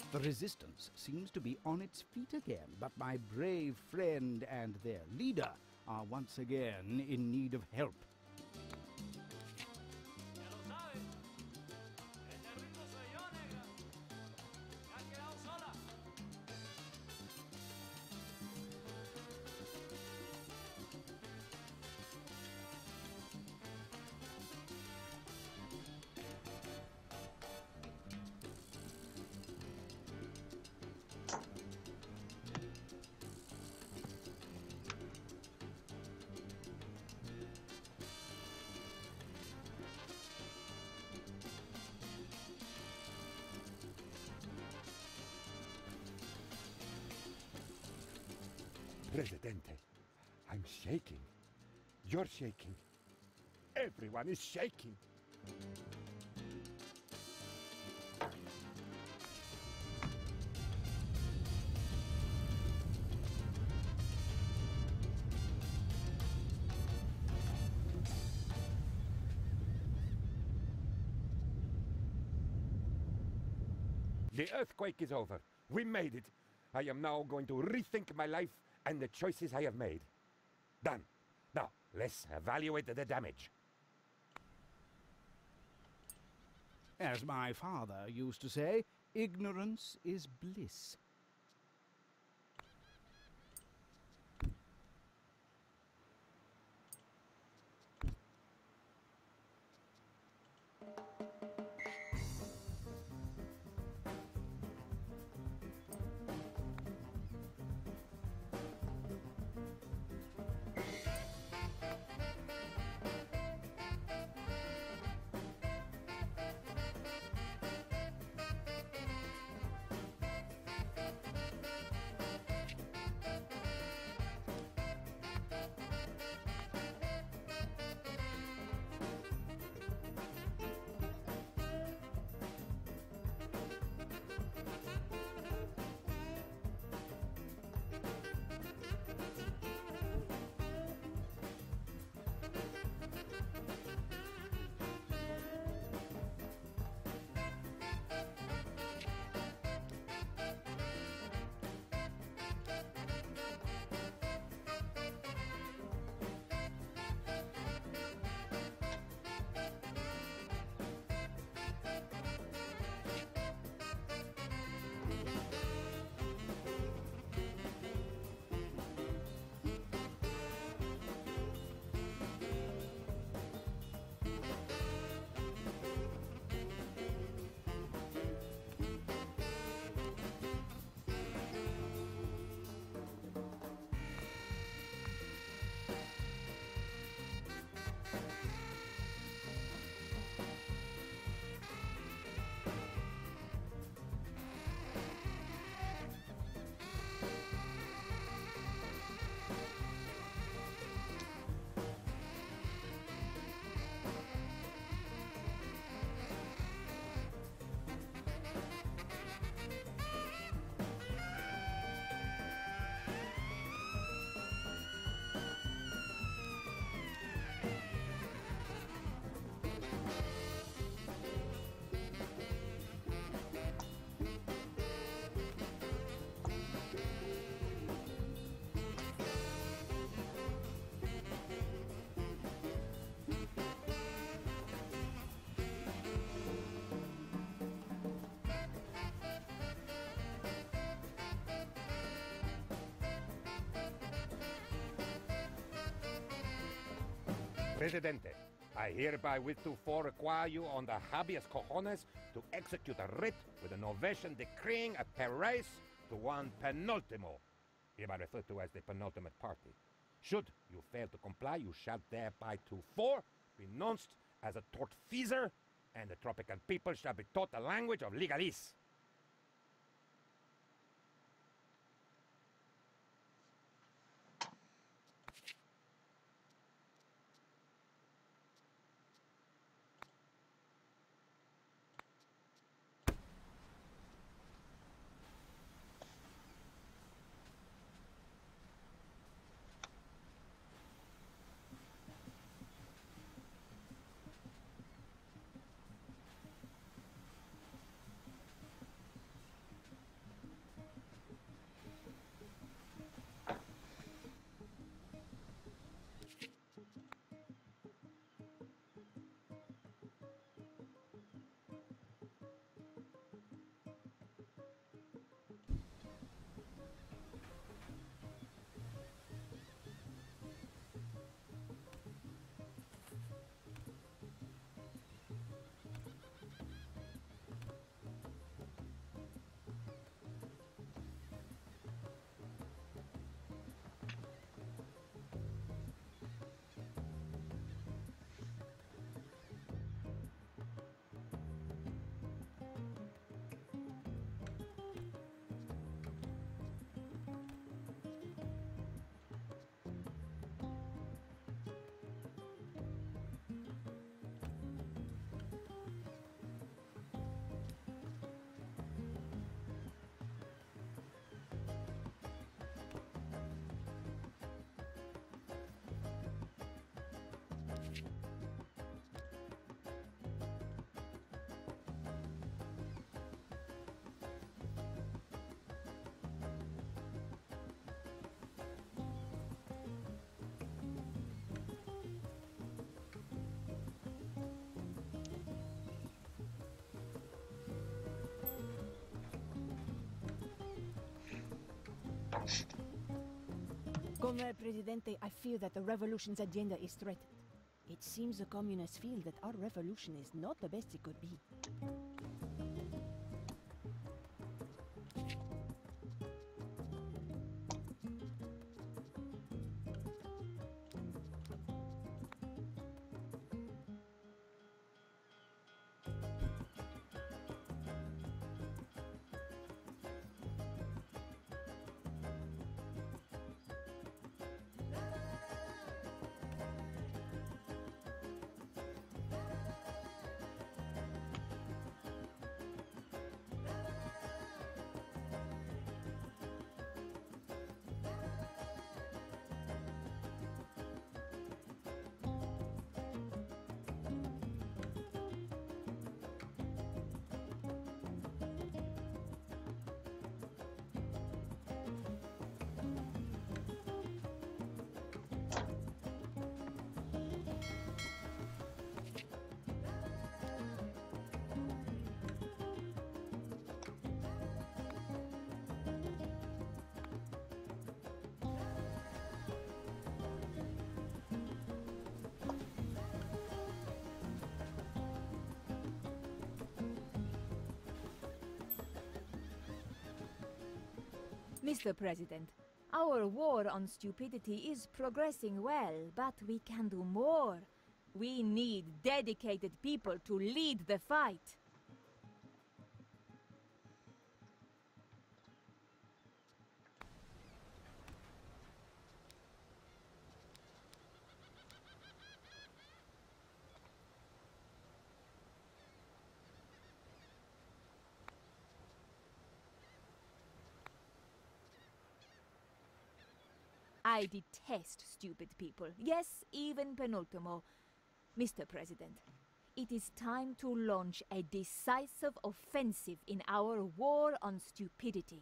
The resistance seems to be on its feet again, but my brave friend and their leader are once again in need of help. Presidente, I'm shaking. You're shaking. Everyone is shaking. The earthquake is over. We made it. I am now going to rethink my life and the choices I have made. Done. Now, let's evaluate the damage. As my father used to say, ignorance is bliss. Presidente, I hereby with to fore require you on the habeas cojones to execute a writ with an ovation decreeing a Paris to one penultimo, hereby referred to as the penultimate party. Should you fail to comply, you shall thereby to fore be denounced as a tortfeasor, and the Tropican people shall be taught the language of legalese. Comrade Presidente, I fear that the revolution's agenda is threatened. It seems the communists feel that our revolution is not the best it could be. Mister President, our war on stupidity is progressing well, but we can do more. We need dedicated people to lead the fight. I detest stupid people. Yes, even Penultimo. Mister President, it is time to launch a decisive offensive in our war on stupidity.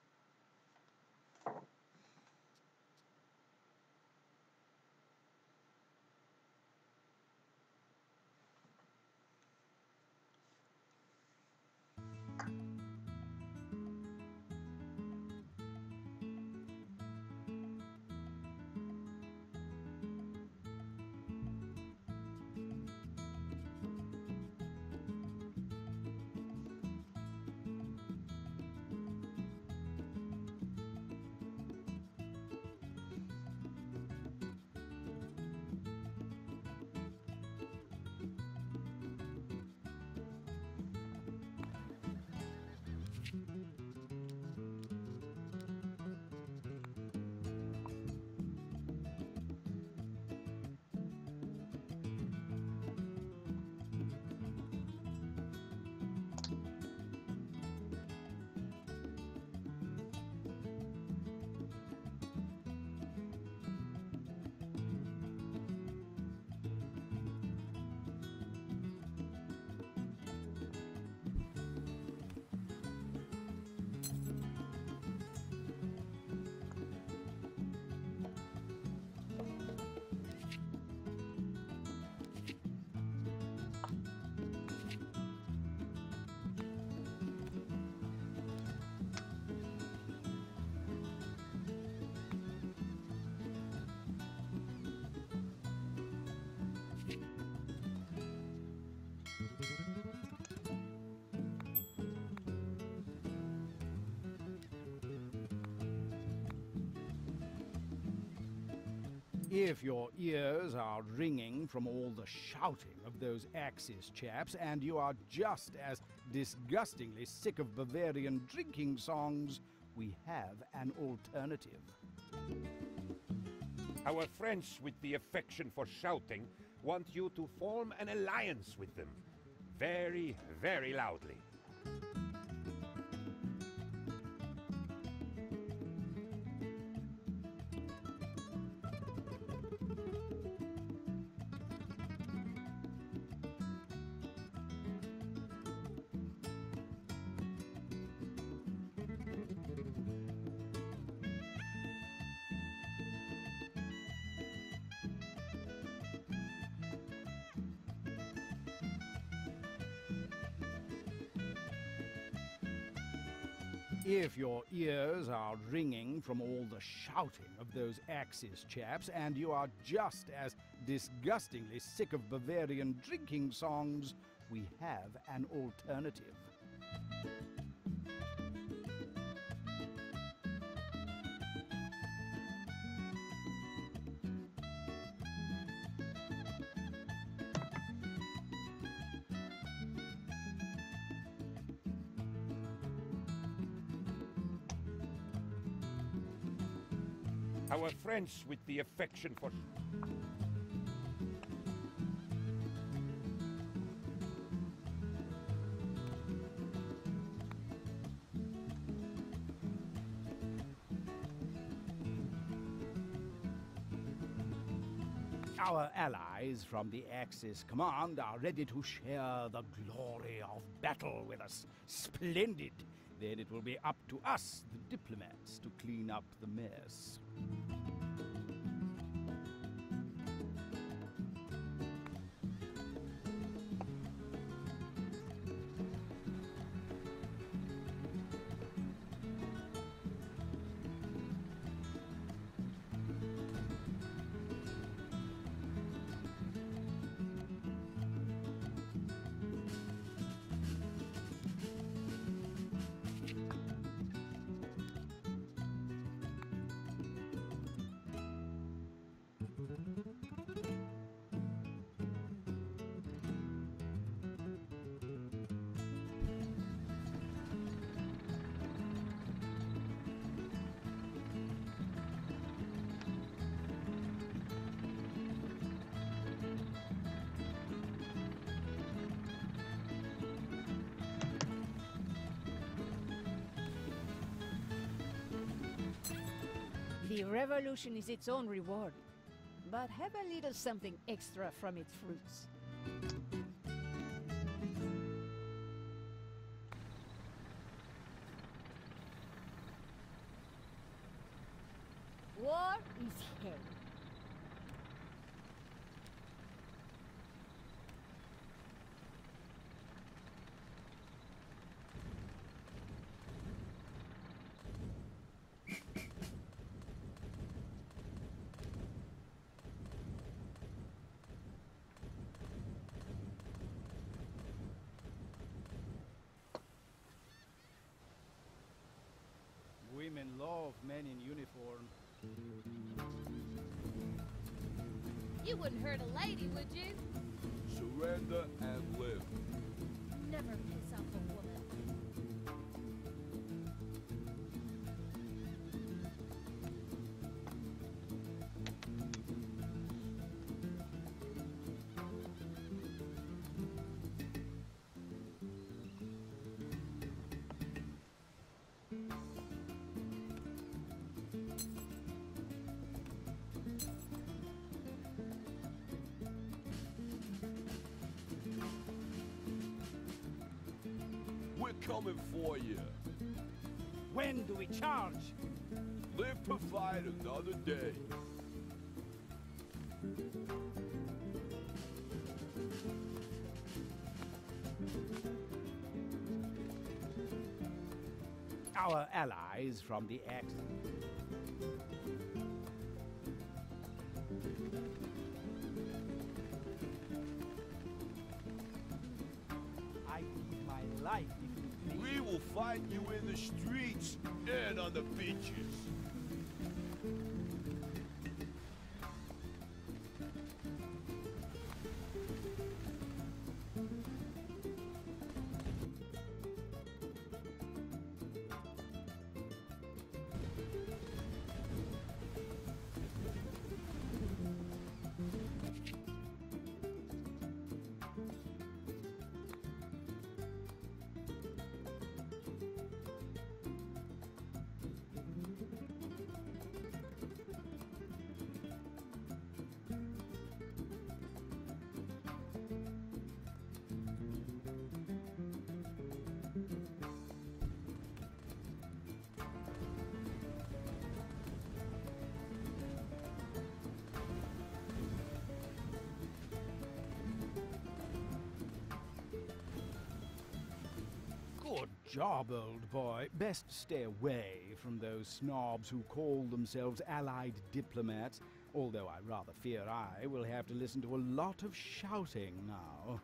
If your ears are ringing from all the shouting of those Axis chaps, and you are just as disgustingly sick of Bavarian drinking songs, we have an alternative. Our friends with the affection for shouting want you to form an alliance with them. Very, very loudly. If your ears are ringing from all the shouting of those Axis chaps, and you are just as disgustingly sick of Bavarian drinking songs, we have an alternative. Our friends with the affection for... Our allies from the Axis Command are ready to share the glory of battle with us. Splendid! Then it will be up to us, the diplomats, to clean up the mess. The revolution is its own reward, but have a little something extra from its fruits. War is hell. Women love men in uniform. You wouldn't hurt a lady, would you? Surrender and live. Never piss off a woman. We're coming for you. When do we charge? Live to fight another day. Our allies from the Axis. I give my life if you please. We will fight you in the streets and on the beaches. job, old boy. Best stay away from those snobs who call themselves allied diplomats, although I rather fear I will have to listen to a lot of shouting now.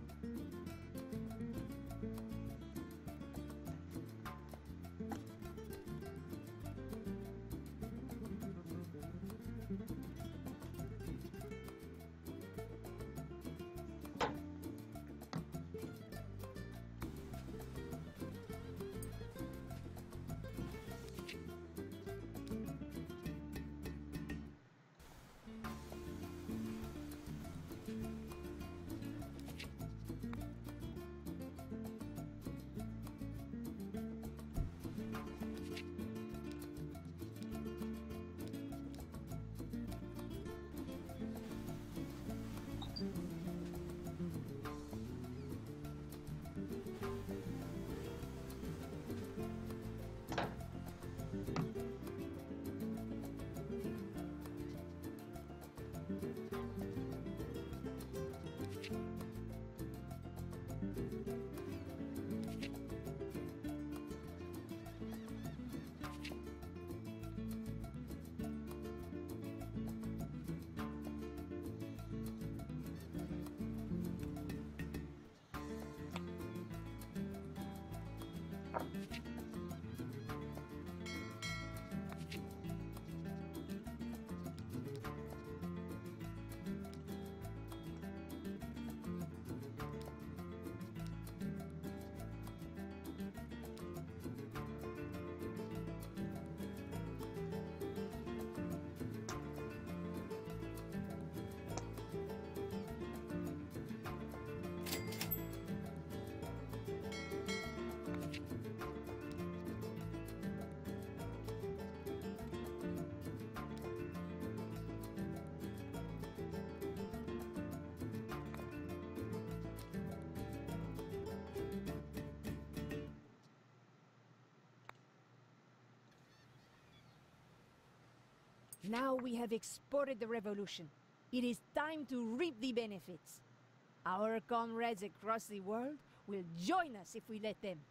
Now we have exported the revolution. It is time to reap the benefits. Our comrades across the world will join us if we let them.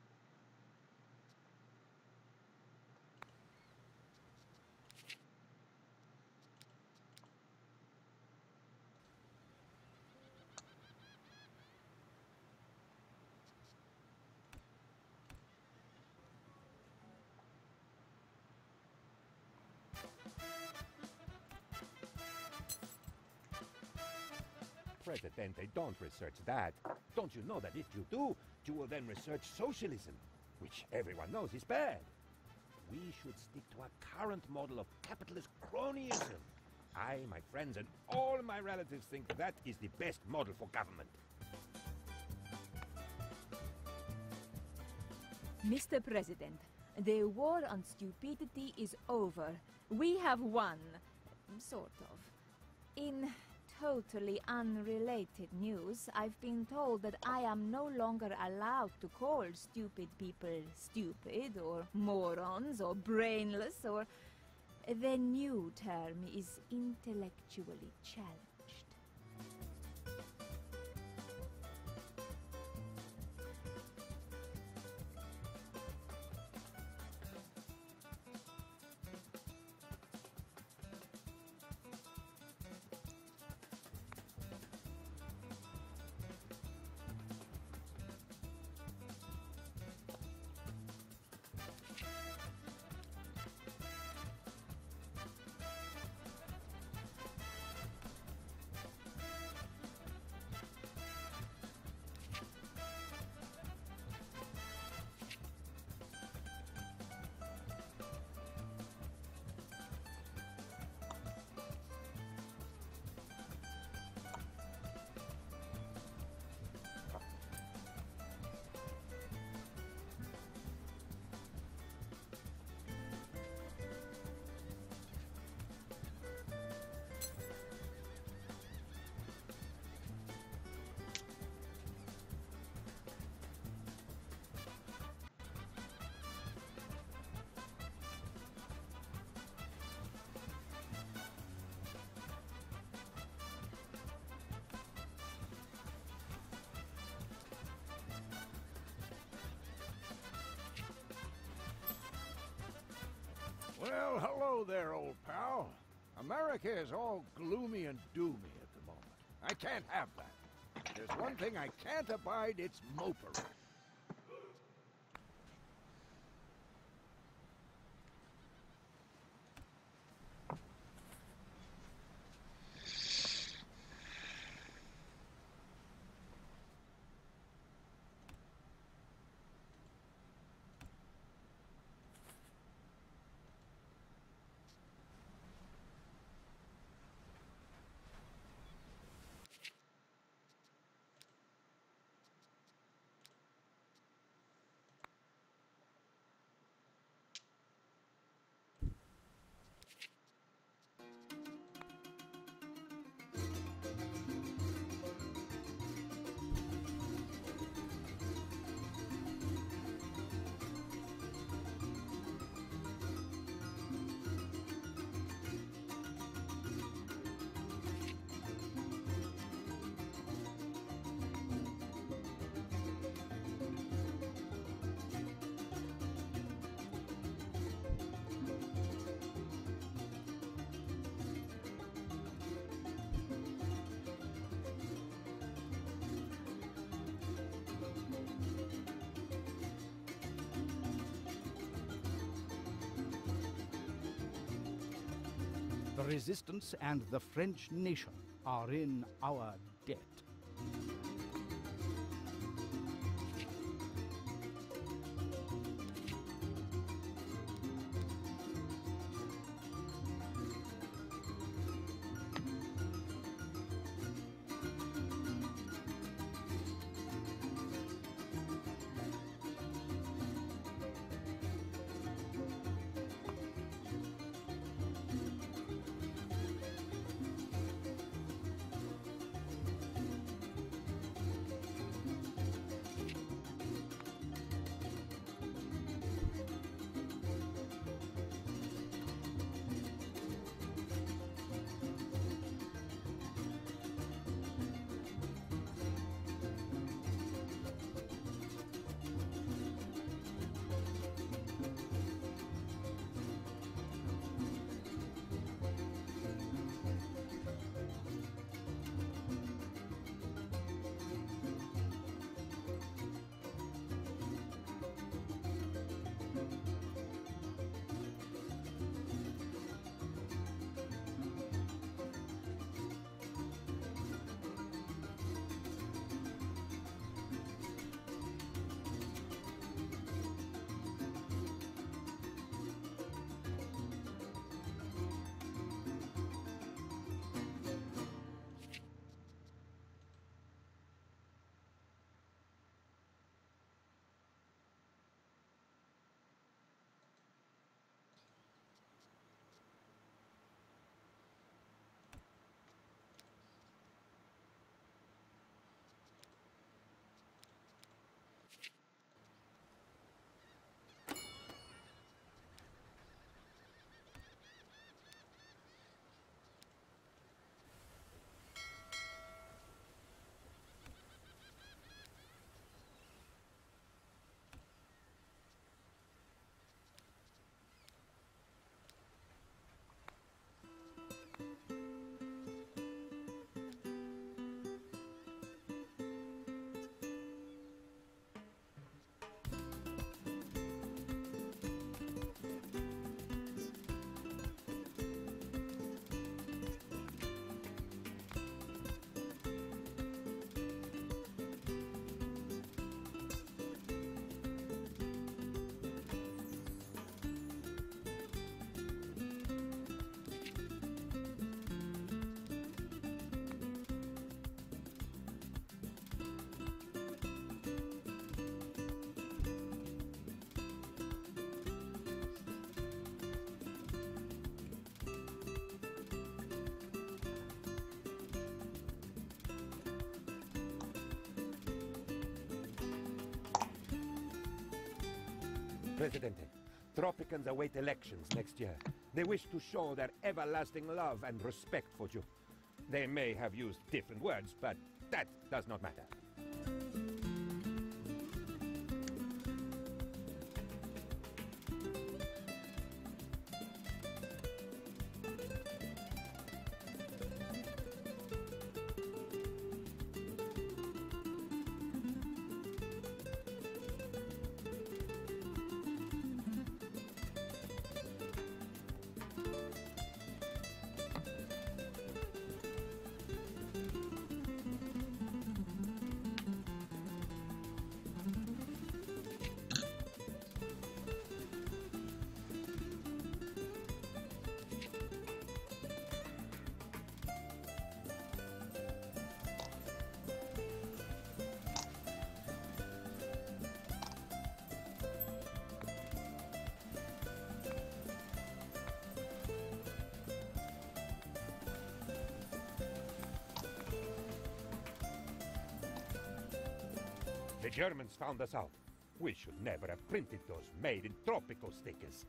Presidente, don't research that. Don't you know that if you do, you will then research socialism, which everyone knows is bad. We should stick to our current model of capitalist cronyism. I, my friends, and all my relatives think that is the best model for government. Mister President, the war on stupidity is over. We have won. Sort of. In totally unrelated news, I've been told that I am no longer allowed to call stupid people stupid, or morons, or brainless, or... The new term is intellectually challenged. Well, hello there, old pal. America is all gloomy and doomy at the moment. I can't have that. There's one thing I can't abide, it's mopery. The resistance and the French nation are in our debt. Presidente, Tropicans await elections next year. They wish to show their everlasting love and respect for you. They may have used different words, but that does not matter. The Germans found us out. We should never have printed those made in tropical stickers.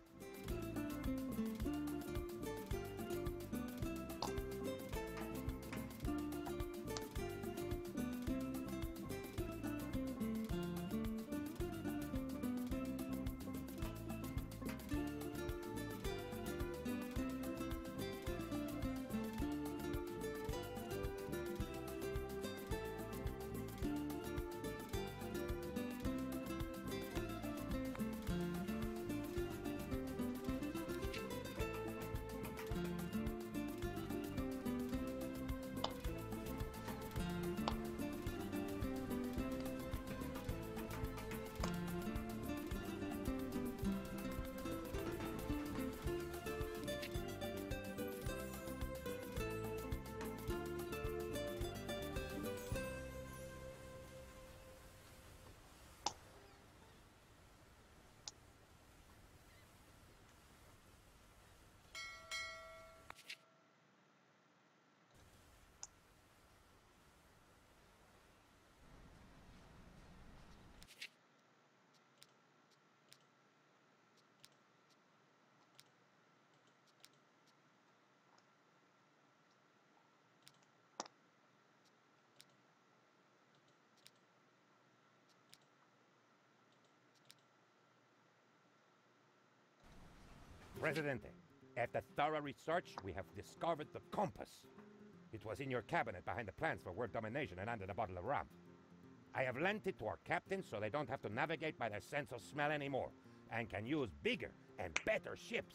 Presidente, after thorough research, we have discovered the compass. It was in your cabinet behind the plans for world domination and under the bottle of rum. I have lent it to our captains so they don't have to navigate by their sense of smell anymore and can use bigger and better ships.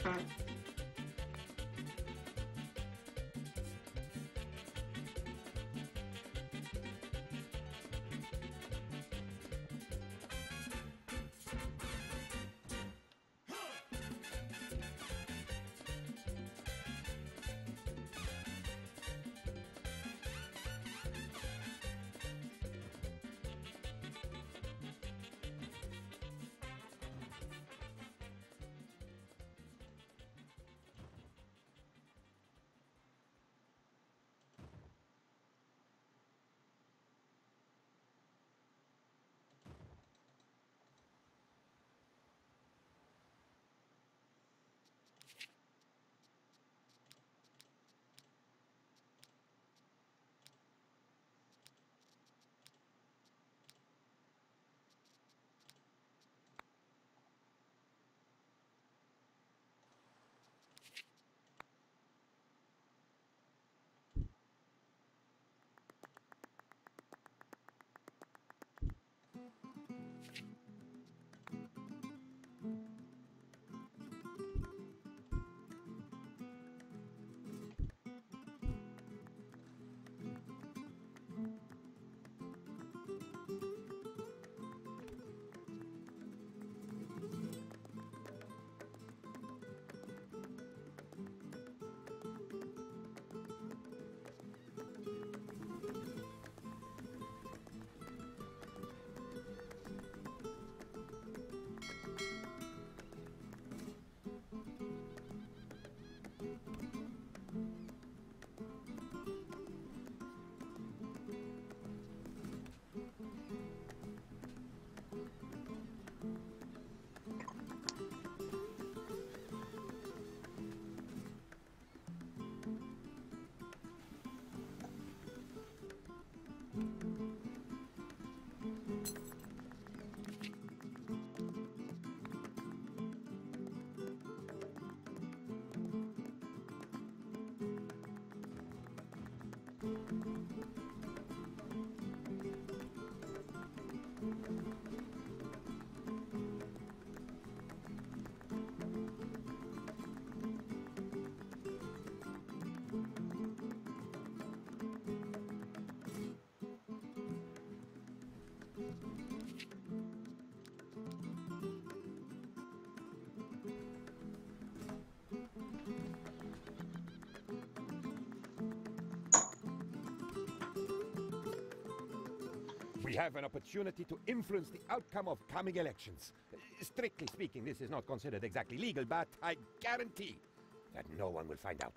We have an opportunity to influence the outcome of coming elections. Strictly speaking, this is not considered exactly legal, but I guarantee that no one will find out.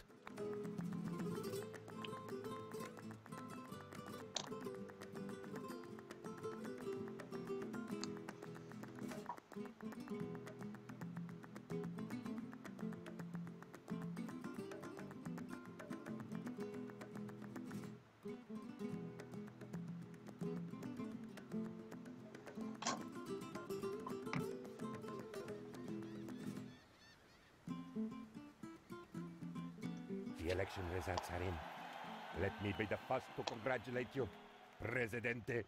The election results are in. Let me be the first to congratulate you, Presidente.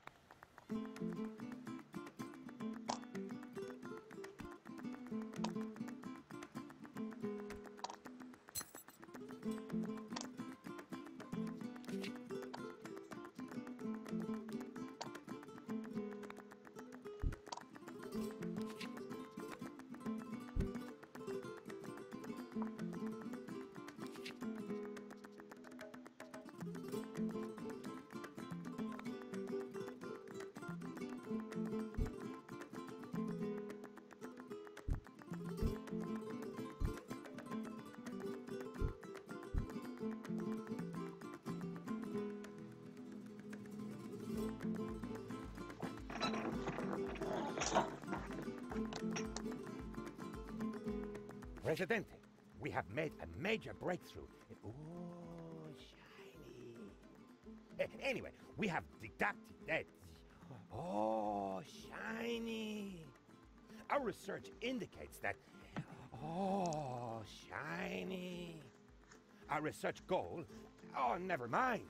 Presidente, we have made a major breakthrough. Oh, shiny. A- Anyway, we have deducted that. Oh, shiny. Our research indicates that. Oh, shiny. Our research goal. Oh, never mind.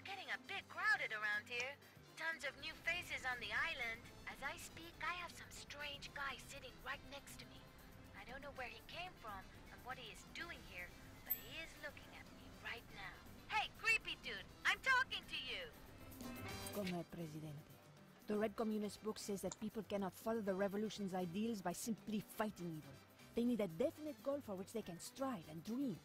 getting a bit crowded around here. Tons of new faces on the island. As I speak, I have some strange guy sitting right next to me. I don't know where he came from and what he is doing here, but he is looking at me right now. Hey, creepy dude, I'm talking to you! Come, Presidente. The Red Communist book says that people cannot follow the revolution's ideals by simply fighting evil. They need a definite goal for which they can strive and dream.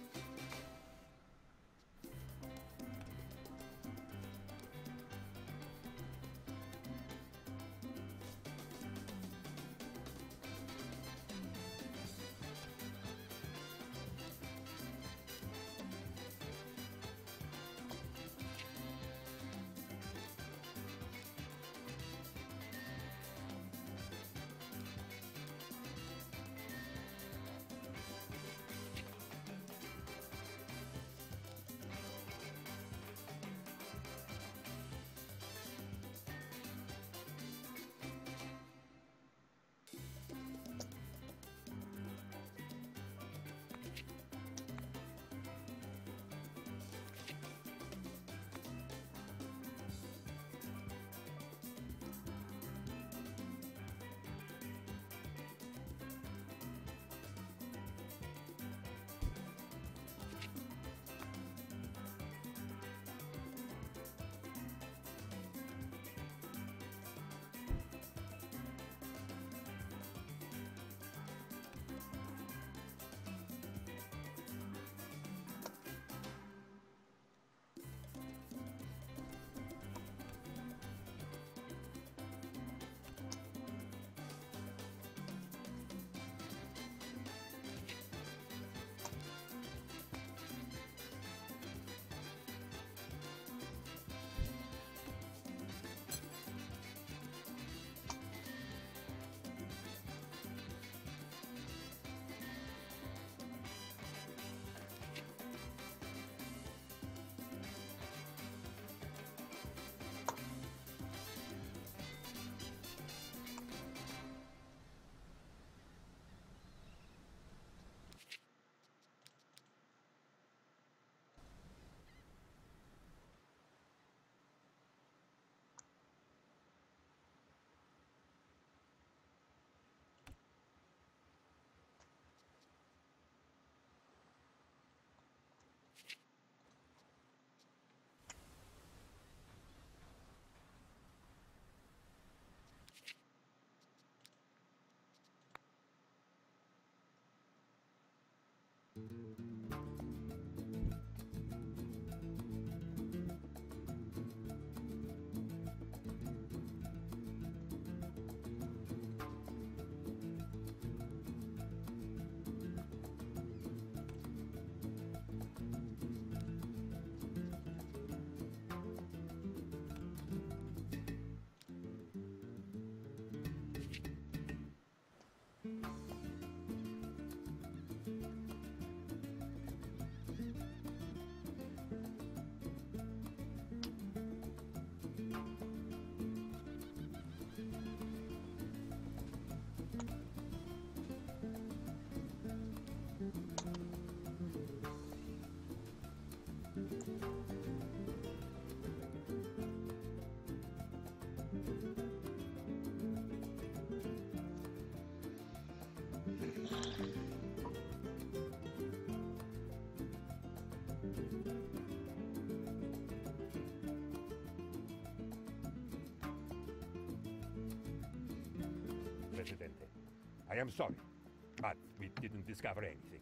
Presidente, I am sorry, but we didn't discover anything.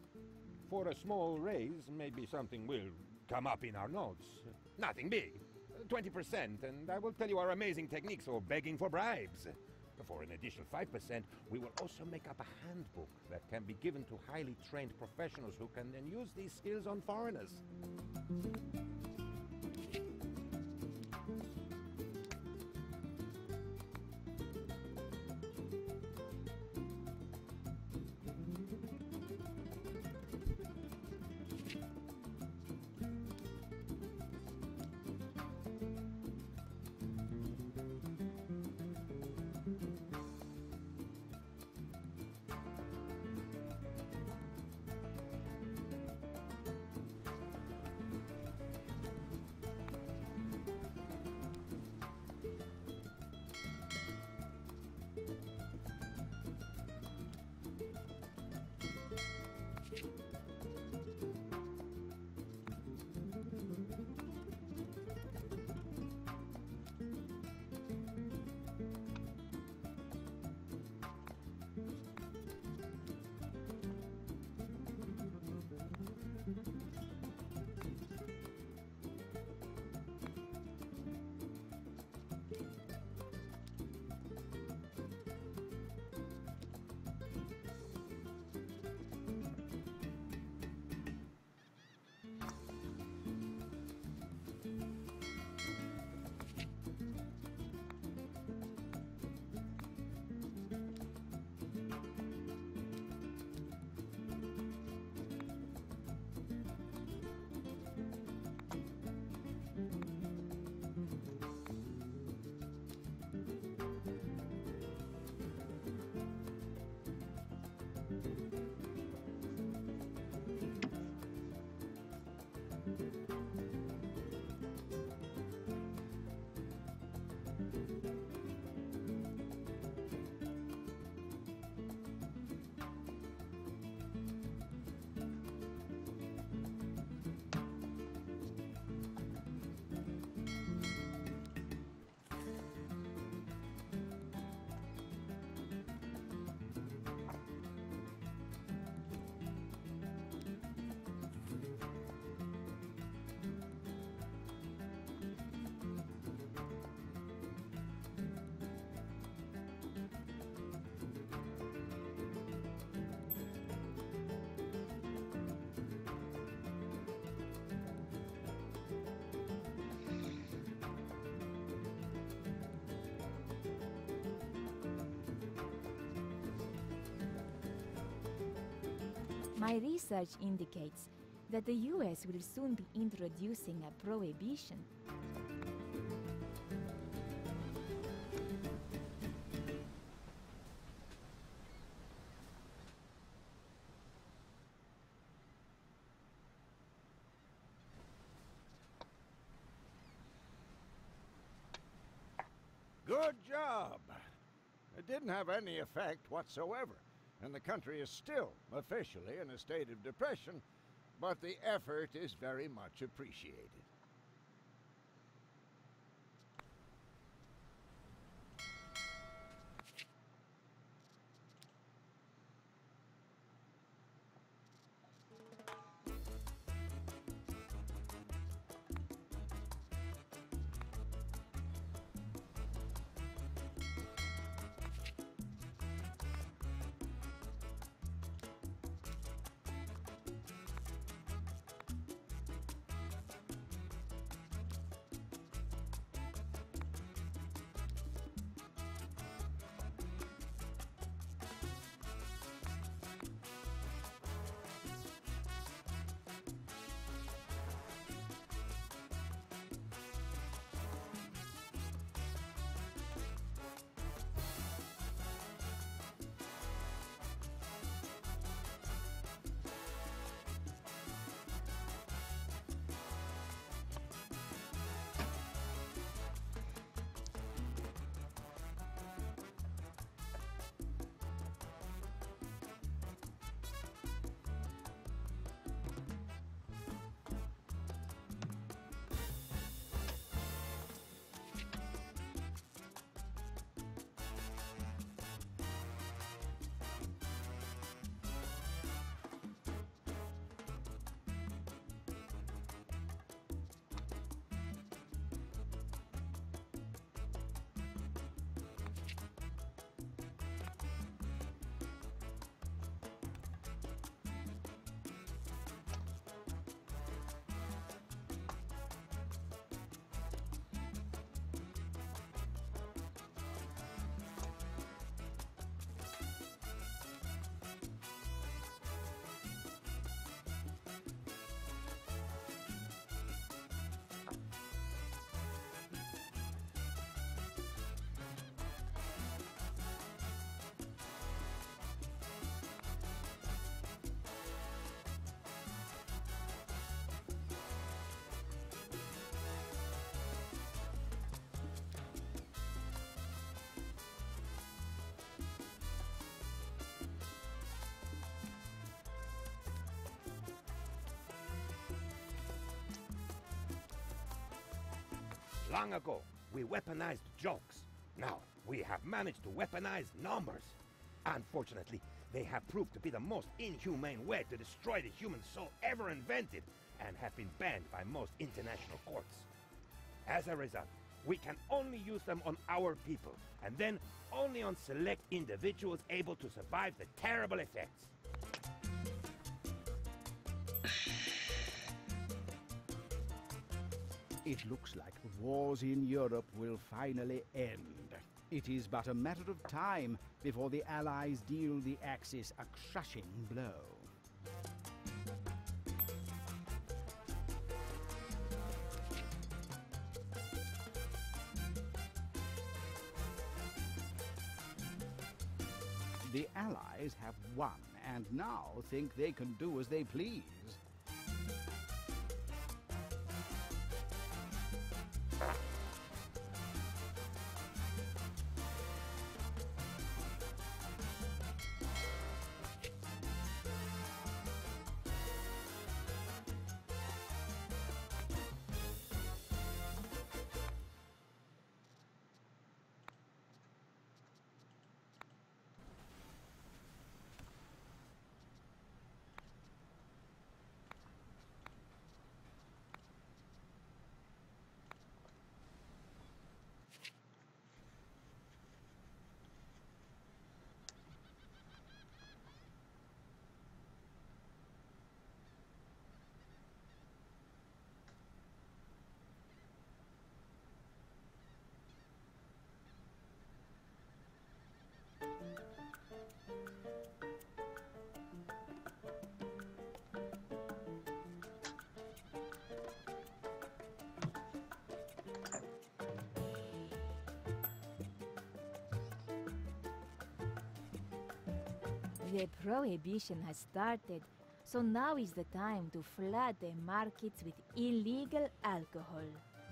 For a small raise, maybe something will come up in our notes. Nothing big. twenty percent, and I will tell you our amazing techniques for begging for bribes. For an additional five percent, we will also make up a handbook that can be given to highly trained professionals who can then use these skills on foreigners. My research indicates that the U S will soon be introducing a prohibition. Good job. It didn't have any effect whatsoever, and the country is still officially in a state of depression, but the effort is very much appreciated. Long ago, we weaponized jokes. Now, we have managed to weaponize numbers. Unfortunately, they have proved to be the most inhumane way to destroy the human soul ever invented, and have been banned by most international courts. As a result, we can only use them on our people, and then only on select individuals able to survive the terrible effects. It looks like the wars in Europe will finally end. It is but a matter of time before the Allies deal the Axis a crushing blow. The Allies have won, and now think they can do as they please. The prohibition has started, so now is the time to flood the markets with illegal alcohol.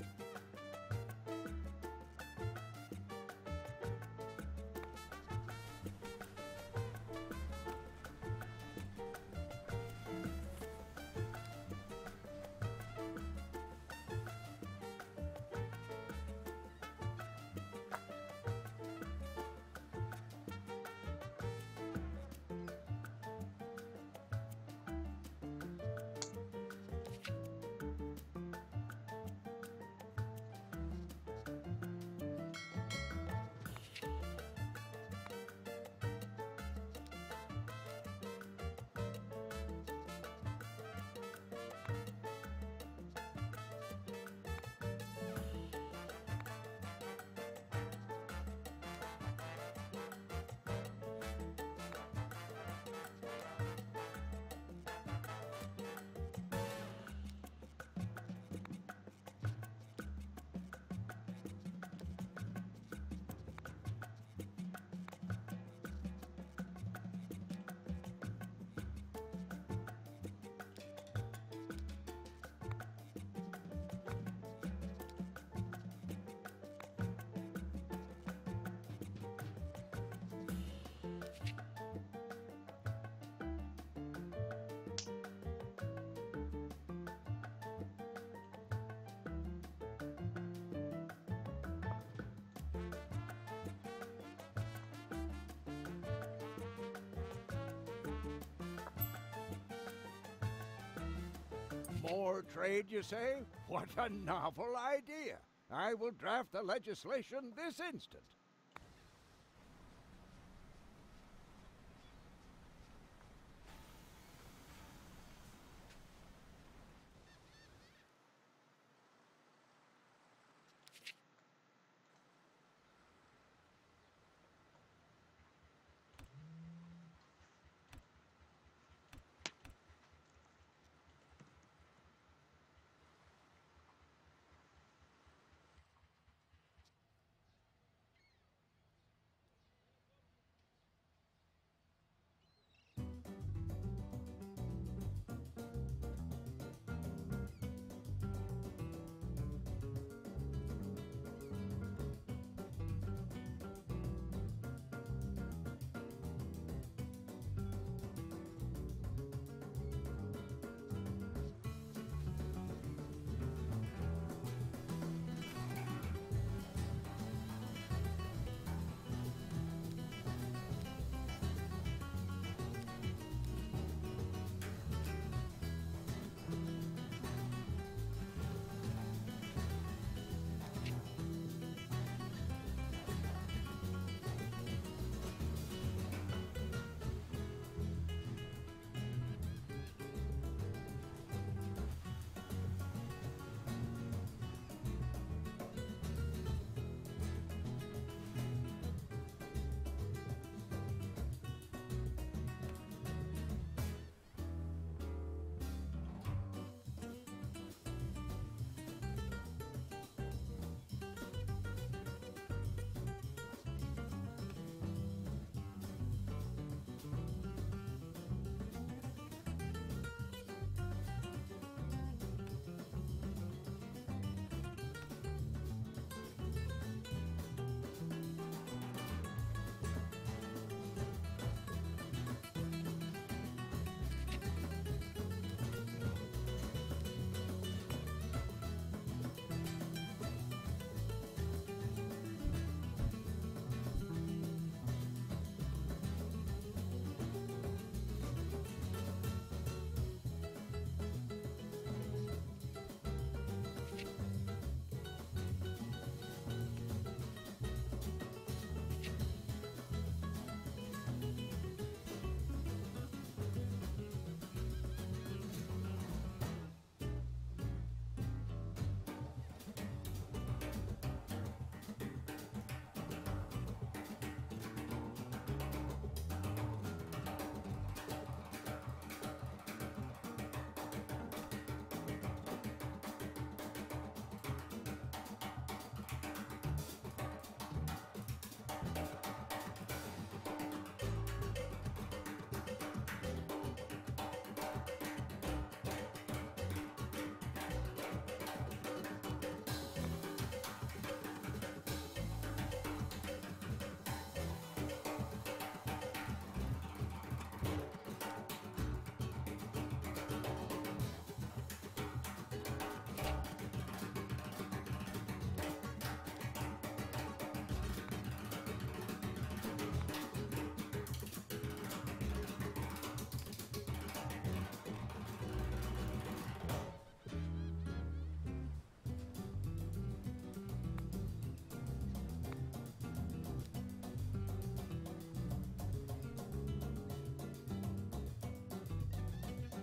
More trade, you say? What a novel idea! I will draft the legislation this instant.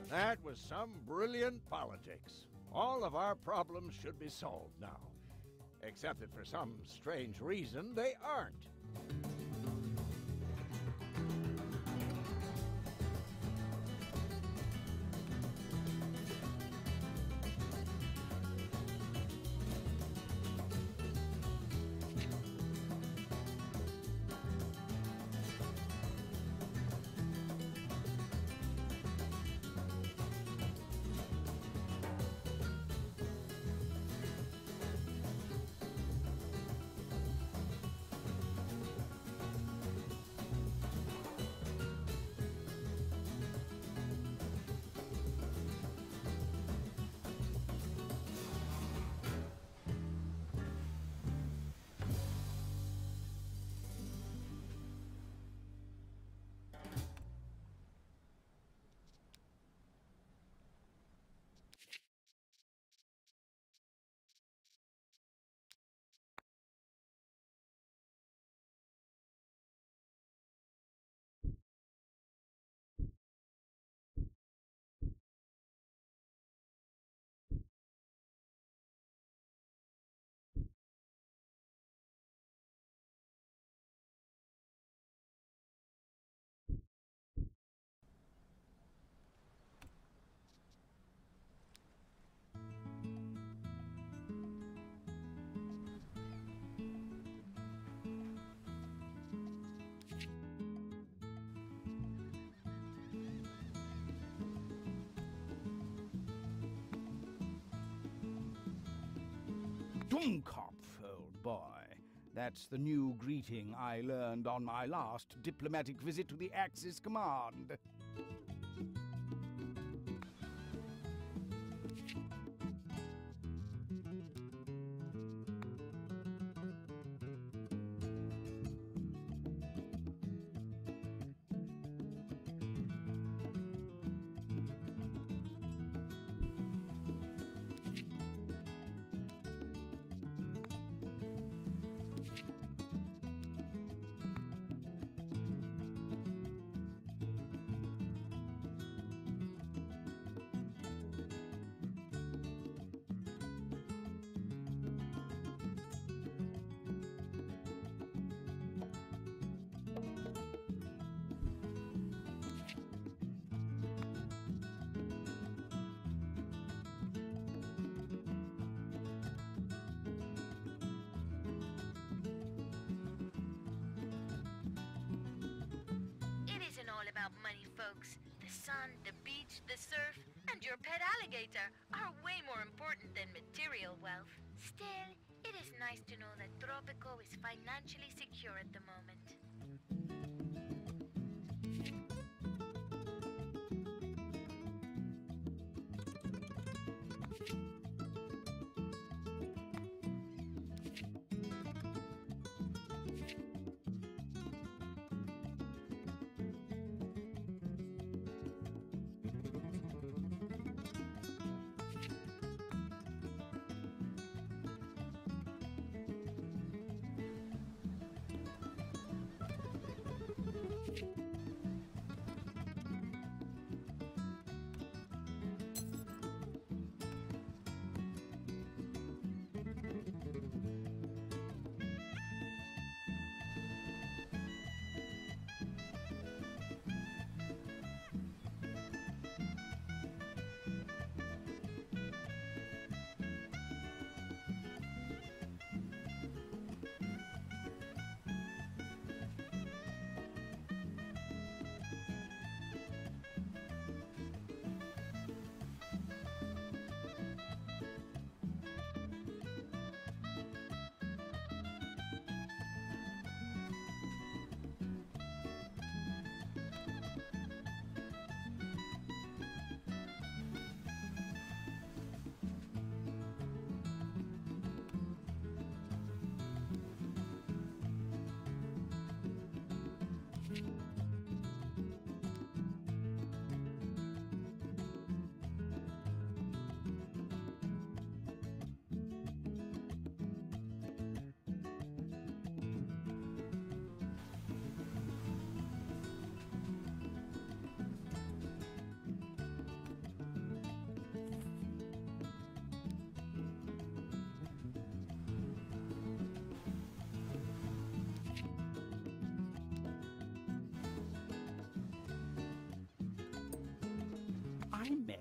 That was some brilliant politics. All of our problems should be solved now. Except that for some strange reason, they aren't. Dummkopf, old boy. That's the new greeting I learned on my last diplomatic visit to the Axis Command. It isn't all about money, folks. The sun, the beach, the surf, and your pet alligator are way more important than material wealth. Still, it is nice to know that Tropico is financially secure at the moment.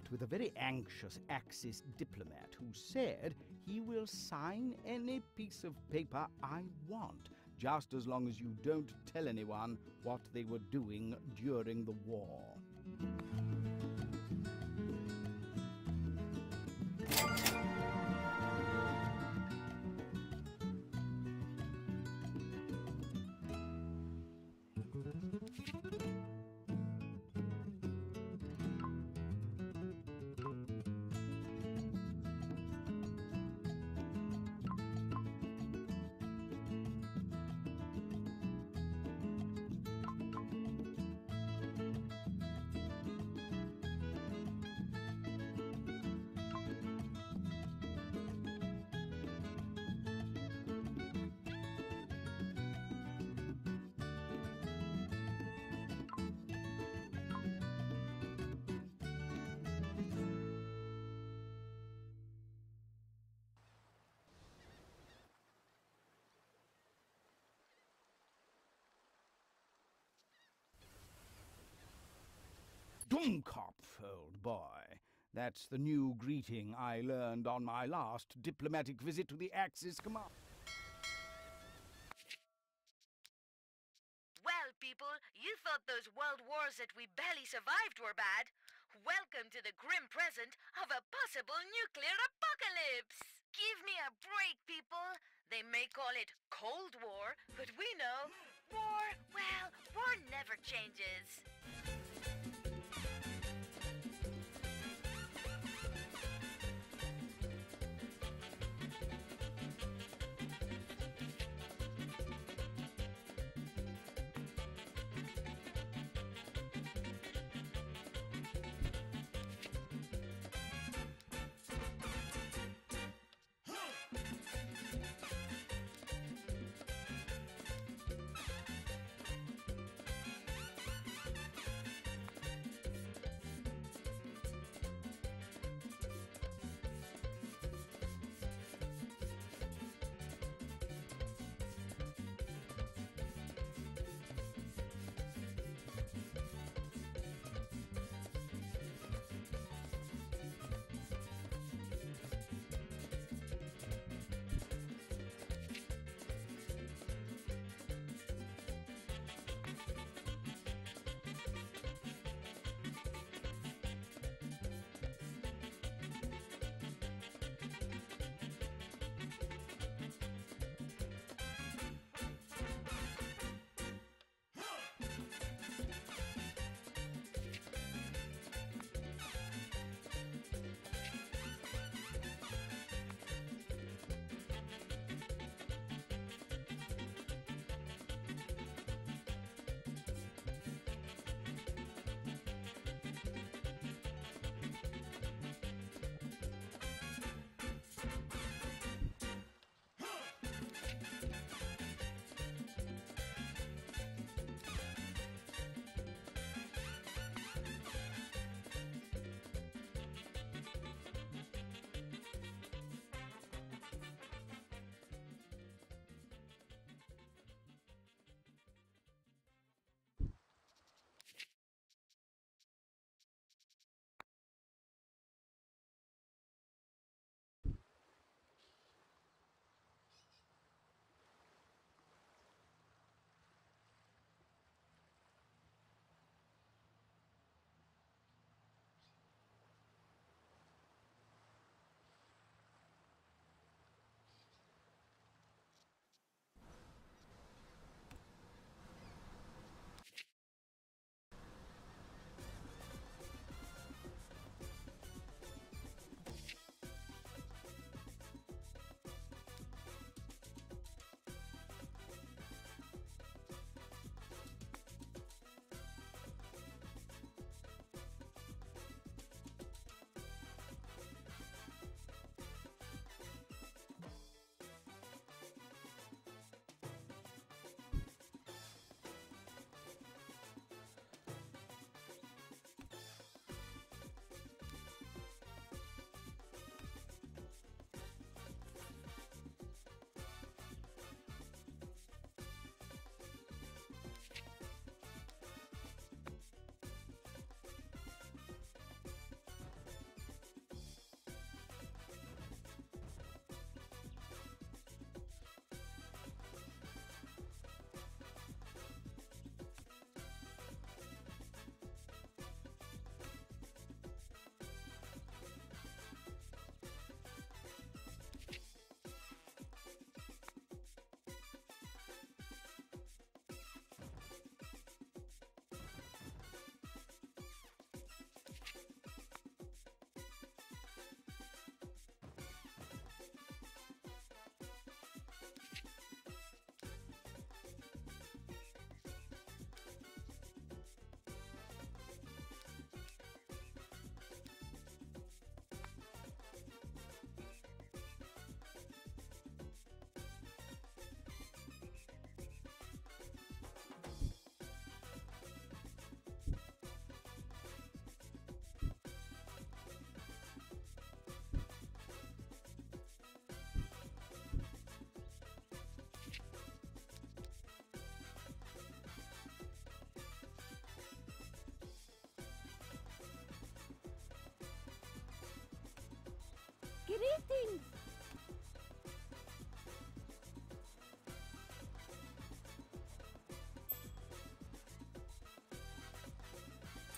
met with a very anxious Axis diplomat who said he will sign any piece of paper I want, just as long as you don't tell anyone what they were doing during the war. Dummkopf, old boy. That's the new greeting I learned on my last diplomatic visit to the Axis command. Well, people, you thought those world wars that we barely survived were bad. Welcome to the grim present of a possible nuclear apocalypse! Give me a break, people! They may call it Cold War, but we know war, well, war never changes.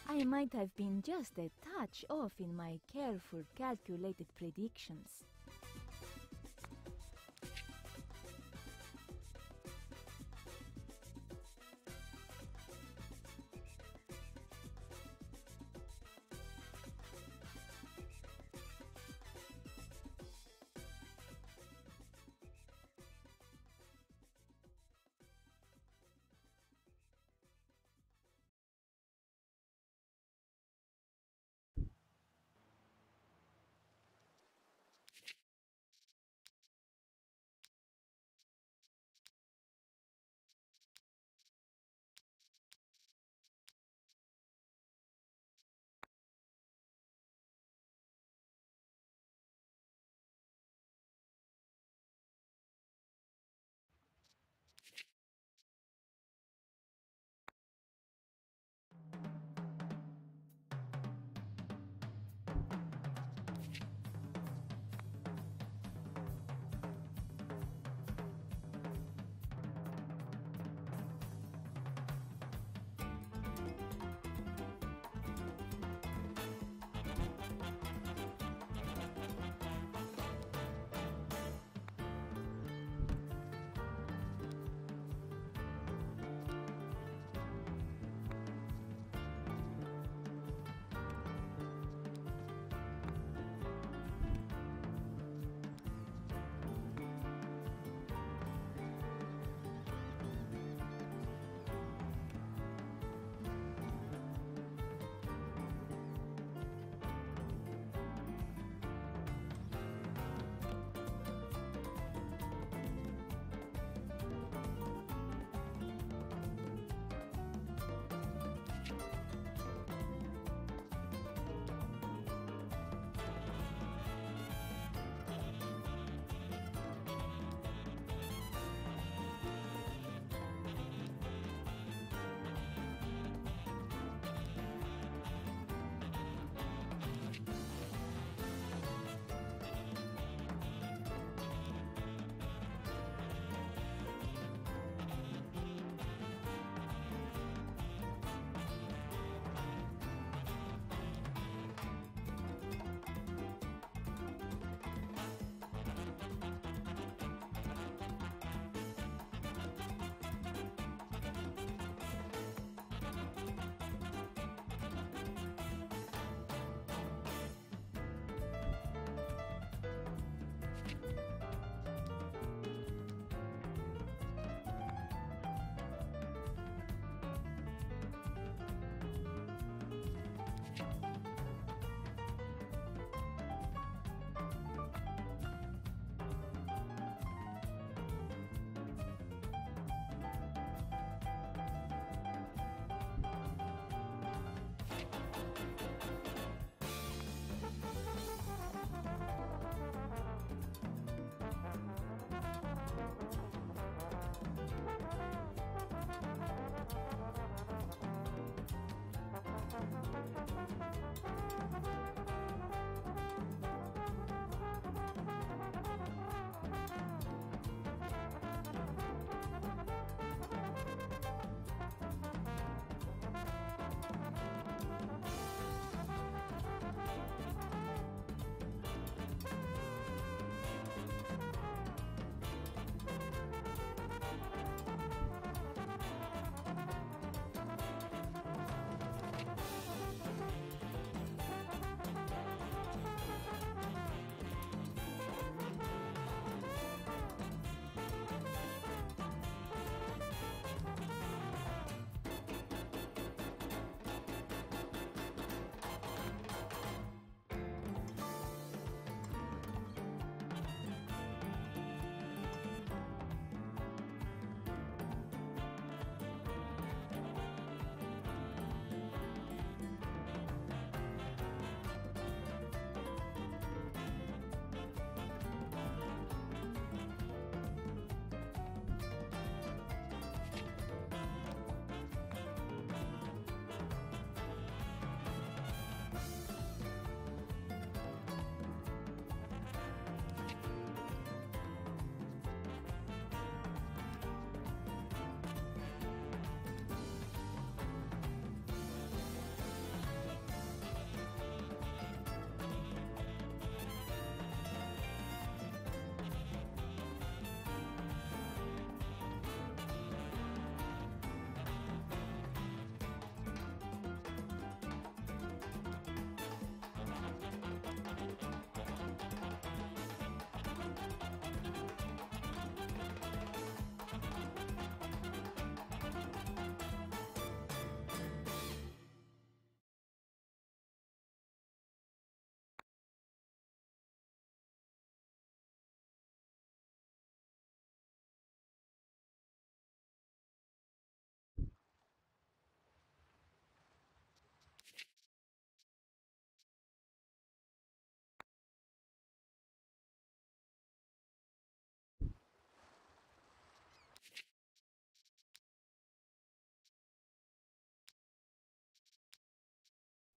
I might have been just a touch off in my careful, calculated predictions.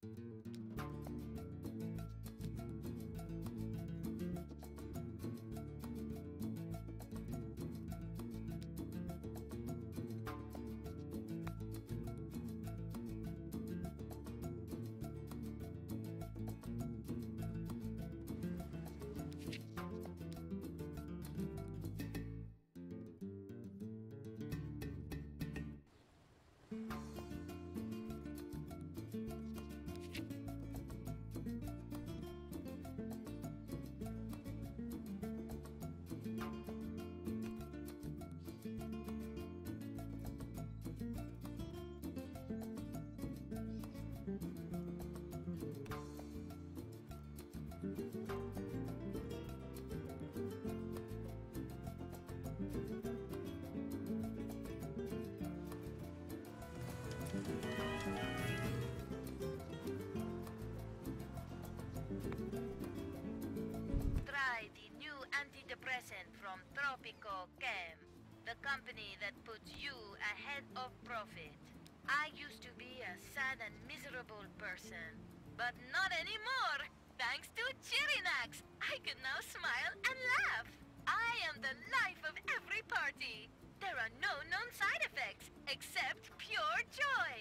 Try the new antidepressant from Tropico Chem, the company that puts you ahead of profit. I used to be a sad and miserable person, but not anymore. Thanks to Chirinax, I can now smile and laugh. I am the life of every party. There are no known side effects, except pure joy.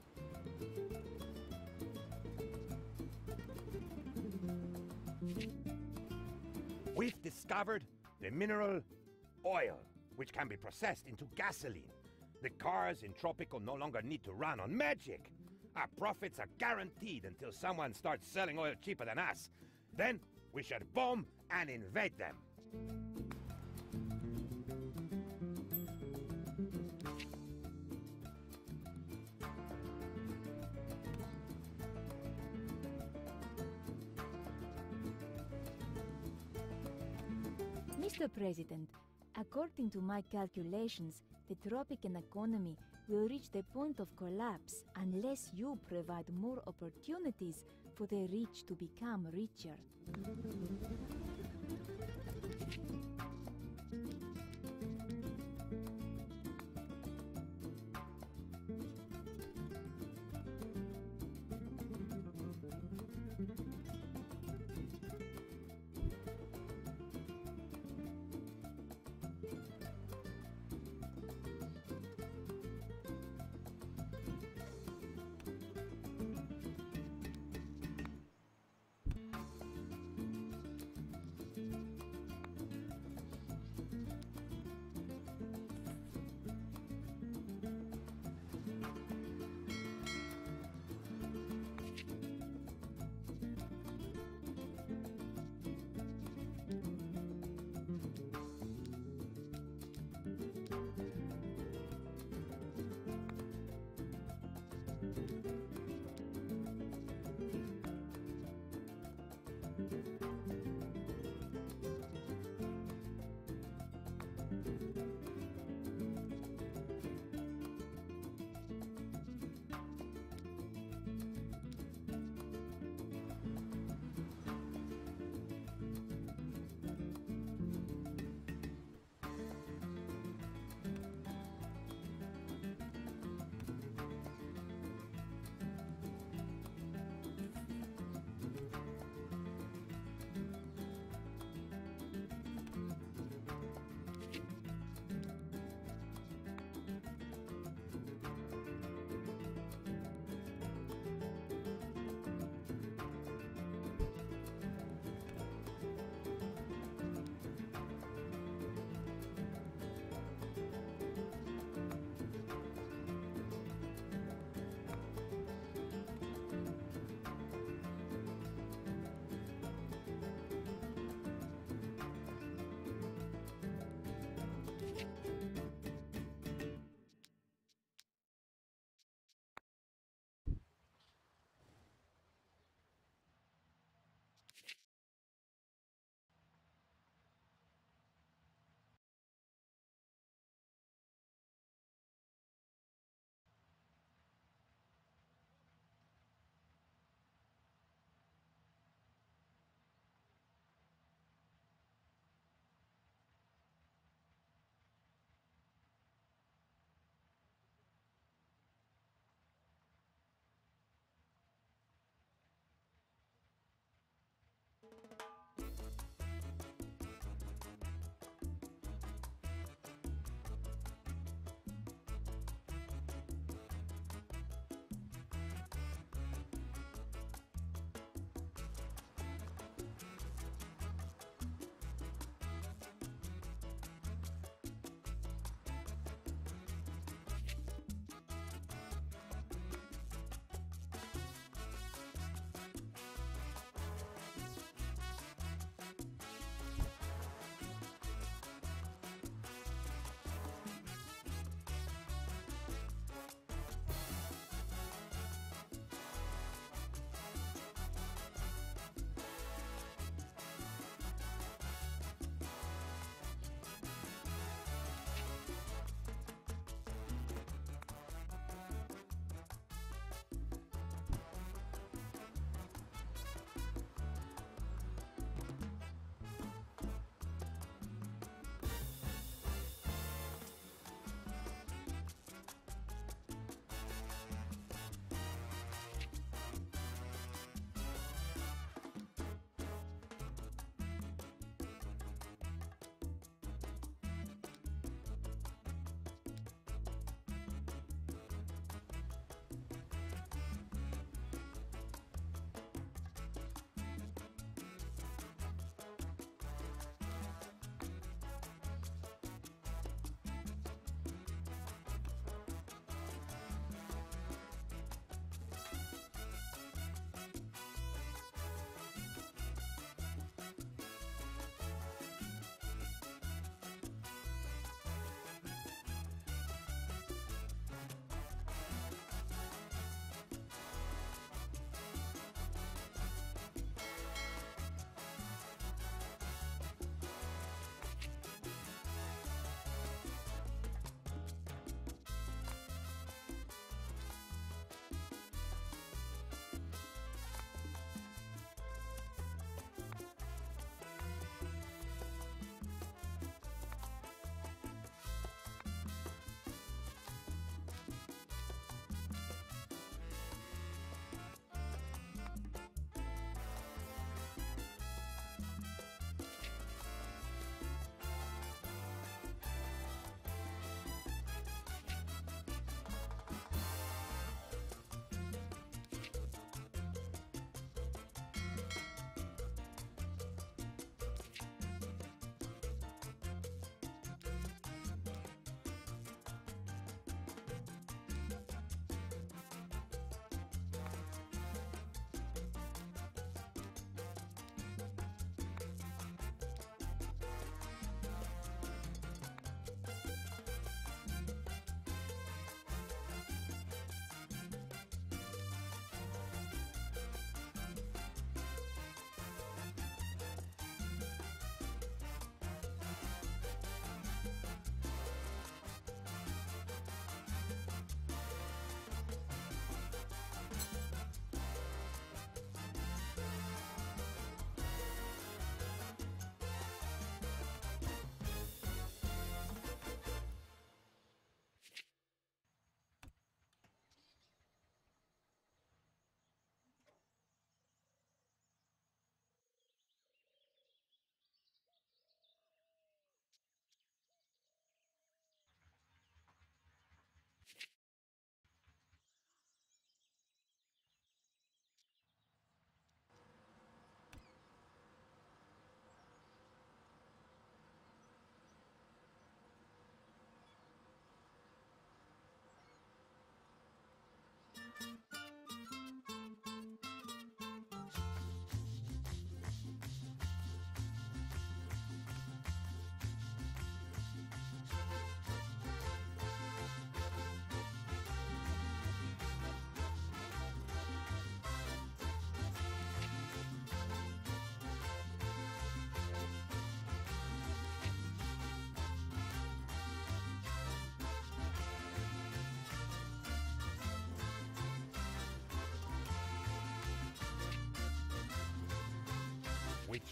We've discovered the mineral oil, which can be processed into gasoline. The cars in Tropical no longer need to run on magic. Our profits are guaranteed until someone starts selling oil cheaper than us. Then we should bomb and invade them. Mister President, according to my calculations, the Tropican economy will reach the point of collapse unless you provide more opportunities for the rich to become richer.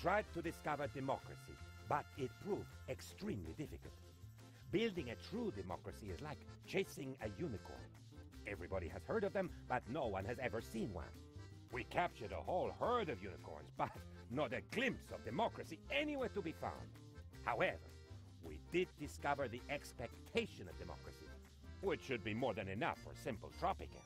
tried to discover democracy, but it proved extremely difficult. Building a true democracy is like chasing a unicorn. Everybody has heard of them, but no one has ever seen one. We captured a whole herd of unicorns, but not a glimpse of democracy anywhere to be found. However, we did discover the expectation of democracy, which should be more than enough for simple Tropicans.